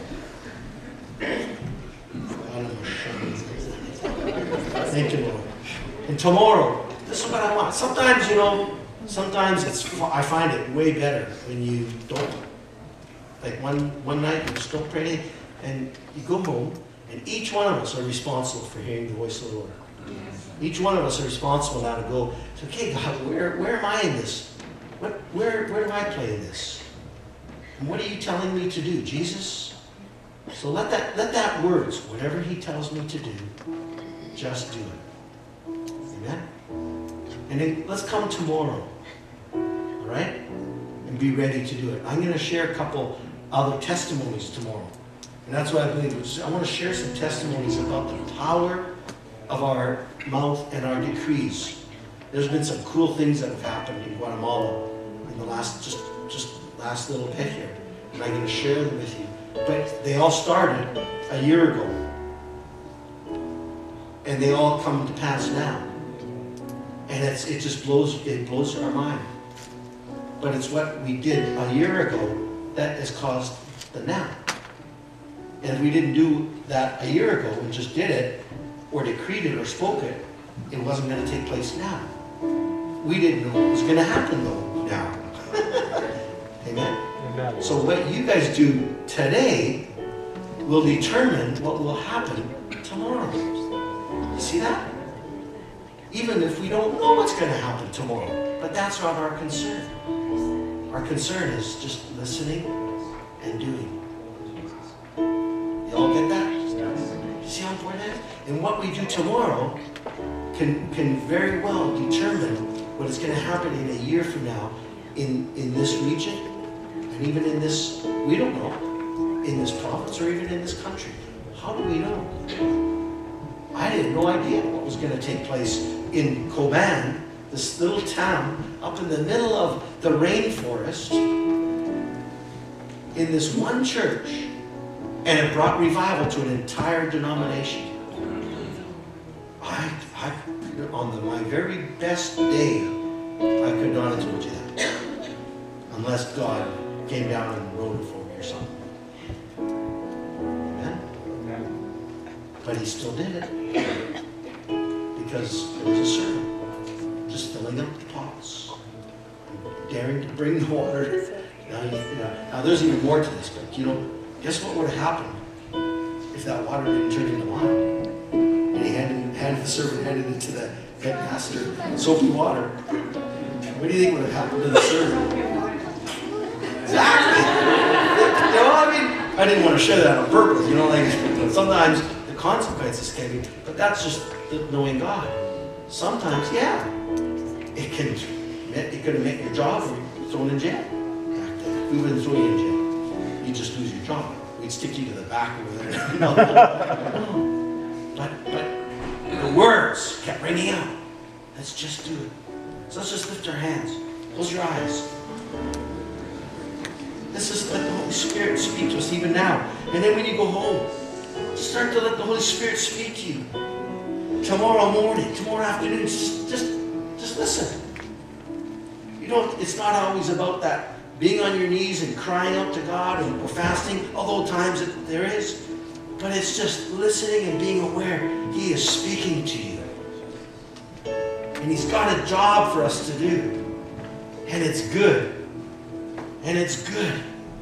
S3: Thank you, Lord. And tomorrow, this is what I want. Sometimes, you know, sometimes it's, I find it way better when you don't. Like one, one night, you just don't pray anything, and you go home, and each one of us are responsible for hearing the voice of the Lord. Each one of us are responsible now to go, okay, God, where, where am I in this? What, where, where do I play in this? And what are you telling me to do, Jesus? So let that, let that words, whatever he tells me to do, just do it. Amen? And then let's come tomorrow, all right? And be ready to do it. I'm going to share a couple other testimonies tomorrow. And that's what I believe. I want to share some testimonies about the power of our mouth and our decrees. There's been some cool things that have happened in Guatemala in the last, just, just last little bit here. And I'm going to share them with you. But they all started a year ago. And they all come to pass now. And it's, it just blows, it blows our mind. But it's what we did a year ago that has caused the now. And if we didn't do that a year ago and just did it, or decreed it or spoke it, it wasn't going to take place now. We didn't know what was going to happen though now. Amen? Amen? So what you guys do today will determine what will happen tomorrow. You see that? Even if we don't know what's going to happen tomorrow. But that's not our concern. Our concern is just listening and doing. You all get that? You see how important that is? And what we do tomorrow can, can very well determine what is going to happen in a year from now in, in this region, and even in this, we don't know, in this province or even in this country. How do we know? I had no idea what was going to take place in Coban, this little town up in the middle of the rainforest, in this one church, and it brought revival to an entire denomination. I, I, on the, my very best day, I could not have told you that. Unless God came down and wrote it for me or something. Amen? But he still did it. Because there was a servant just filling up the pots, daring to bring the water. Now, you, you know, now there's even more to this, but you know, guess what would have happened if that water didn't turn into wine? And he handed, handed the servant handed it to the headmaster, soapy water. What do you think would have happened to the servant? Exactly. You know, I mean, I didn't want to share that on purpose. You know, like sometimes the consequences can be, but that's just the knowing God. Sometimes, yeah, it can, it could have made your job or you're thrown in jail. We wouldn't throw you in jail. You'd just lose your job. We'd stick you to the back over there. No. But, but the words kept ringing out. Let's just do it. So let's just lift our hands. Close your eyes. Let's just let the Holy Spirit speak to us even now. And then when you go home, start to let the Holy Spirit speak to you. Tomorrow morning, tomorrow afternoon, just, just, just listen. You don't, it's not always about that being on your knees and crying out to God and or fasting, although times it, there is. But it's just listening and being aware He is speaking to you. And He's got a job for us to do. And it's good. And it's good.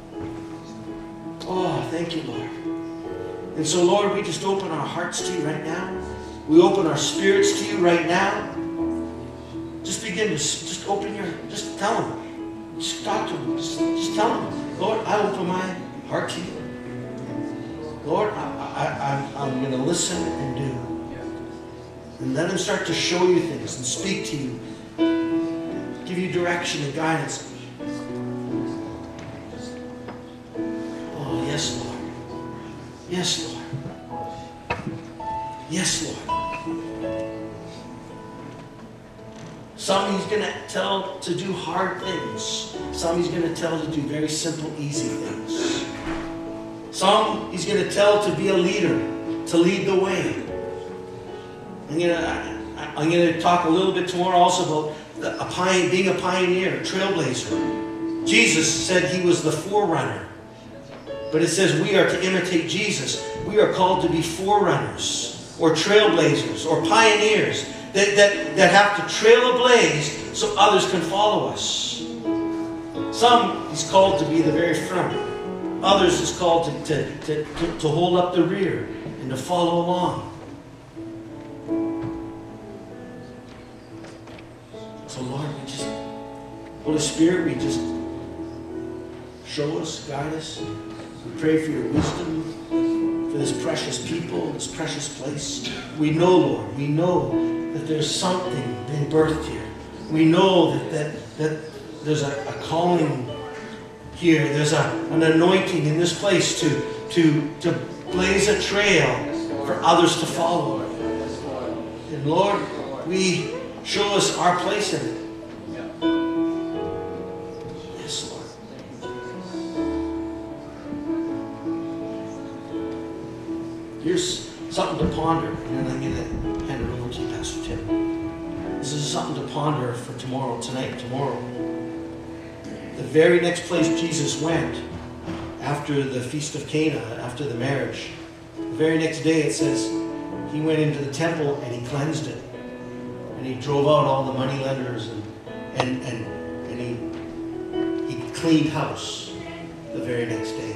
S3: Oh, thank you, Lord. And so, Lord, we just open our hearts to you right now. We open our spirits to you right now. Just begin to just open your, just tell Him. Just talk to Him. Just, just tell Him, Lord, I open my heart to you. Lord, I, I, I, I'm going to listen and do. And let Him start to show you things and speak to you. Give you direction and guidance. Oh, yes, Lord. Yes, Lord. Yes, Lord. Some He's going to tell to do hard things. Some He's going to tell to do very simple, easy things. Some He's going to tell to be a leader, to to lead the way. I'm gonna, I, I'm gonna talk a little bit tomorrow also about the, a pioneer, being a pioneer, a trailblazer. Jesus said he was the forerunner. But it says we are to imitate Jesus. We are called to be forerunners, or trailblazers, or pioneers that, that, that have to trail a blaze so others can follow us. Some he's called to be the very front. Others is called to, to, to, to, to hold up the rear and to follow along. So Lord, we just, Holy Spirit, we just show us, guide us. We pray for your wisdom, for this precious people, this precious place. We know, Lord, we know that there's something being birthed here. We know that, that, that there's a, a calling here. There's a, an anointing in this place to, to, to blaze a trail for others to follow. And Lord, we show us our place in it. Yes, Lord. Here's something to ponder, and I'm going to hand it over to you, Pastor Tim. This is something to ponder for tomorrow, tonight, tomorrow. The very next place Jesus went after the Feast of Cana, after the marriage, the very next day it says he went into the temple and he cleansed it. And he drove out all the moneylenders and, and, and, and he, he cleaned house the very next day.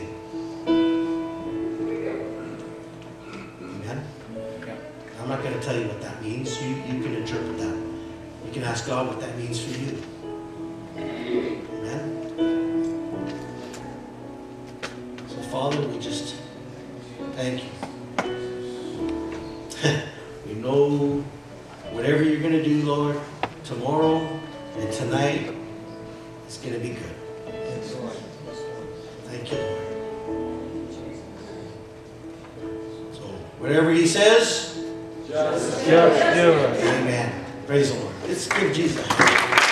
S3: I'm not going to tell you what that means. You, you can interpret that. You can ask God what that means for you. Amen? So, Father, we just thank you. We know whatever you're going to do, Lord, tomorrow and tonight, it's going to be good. Thank you, Lord. So, whatever he says,
S2: Just, just do it.
S3: amen. Praise the Lord. Let's give Jesus.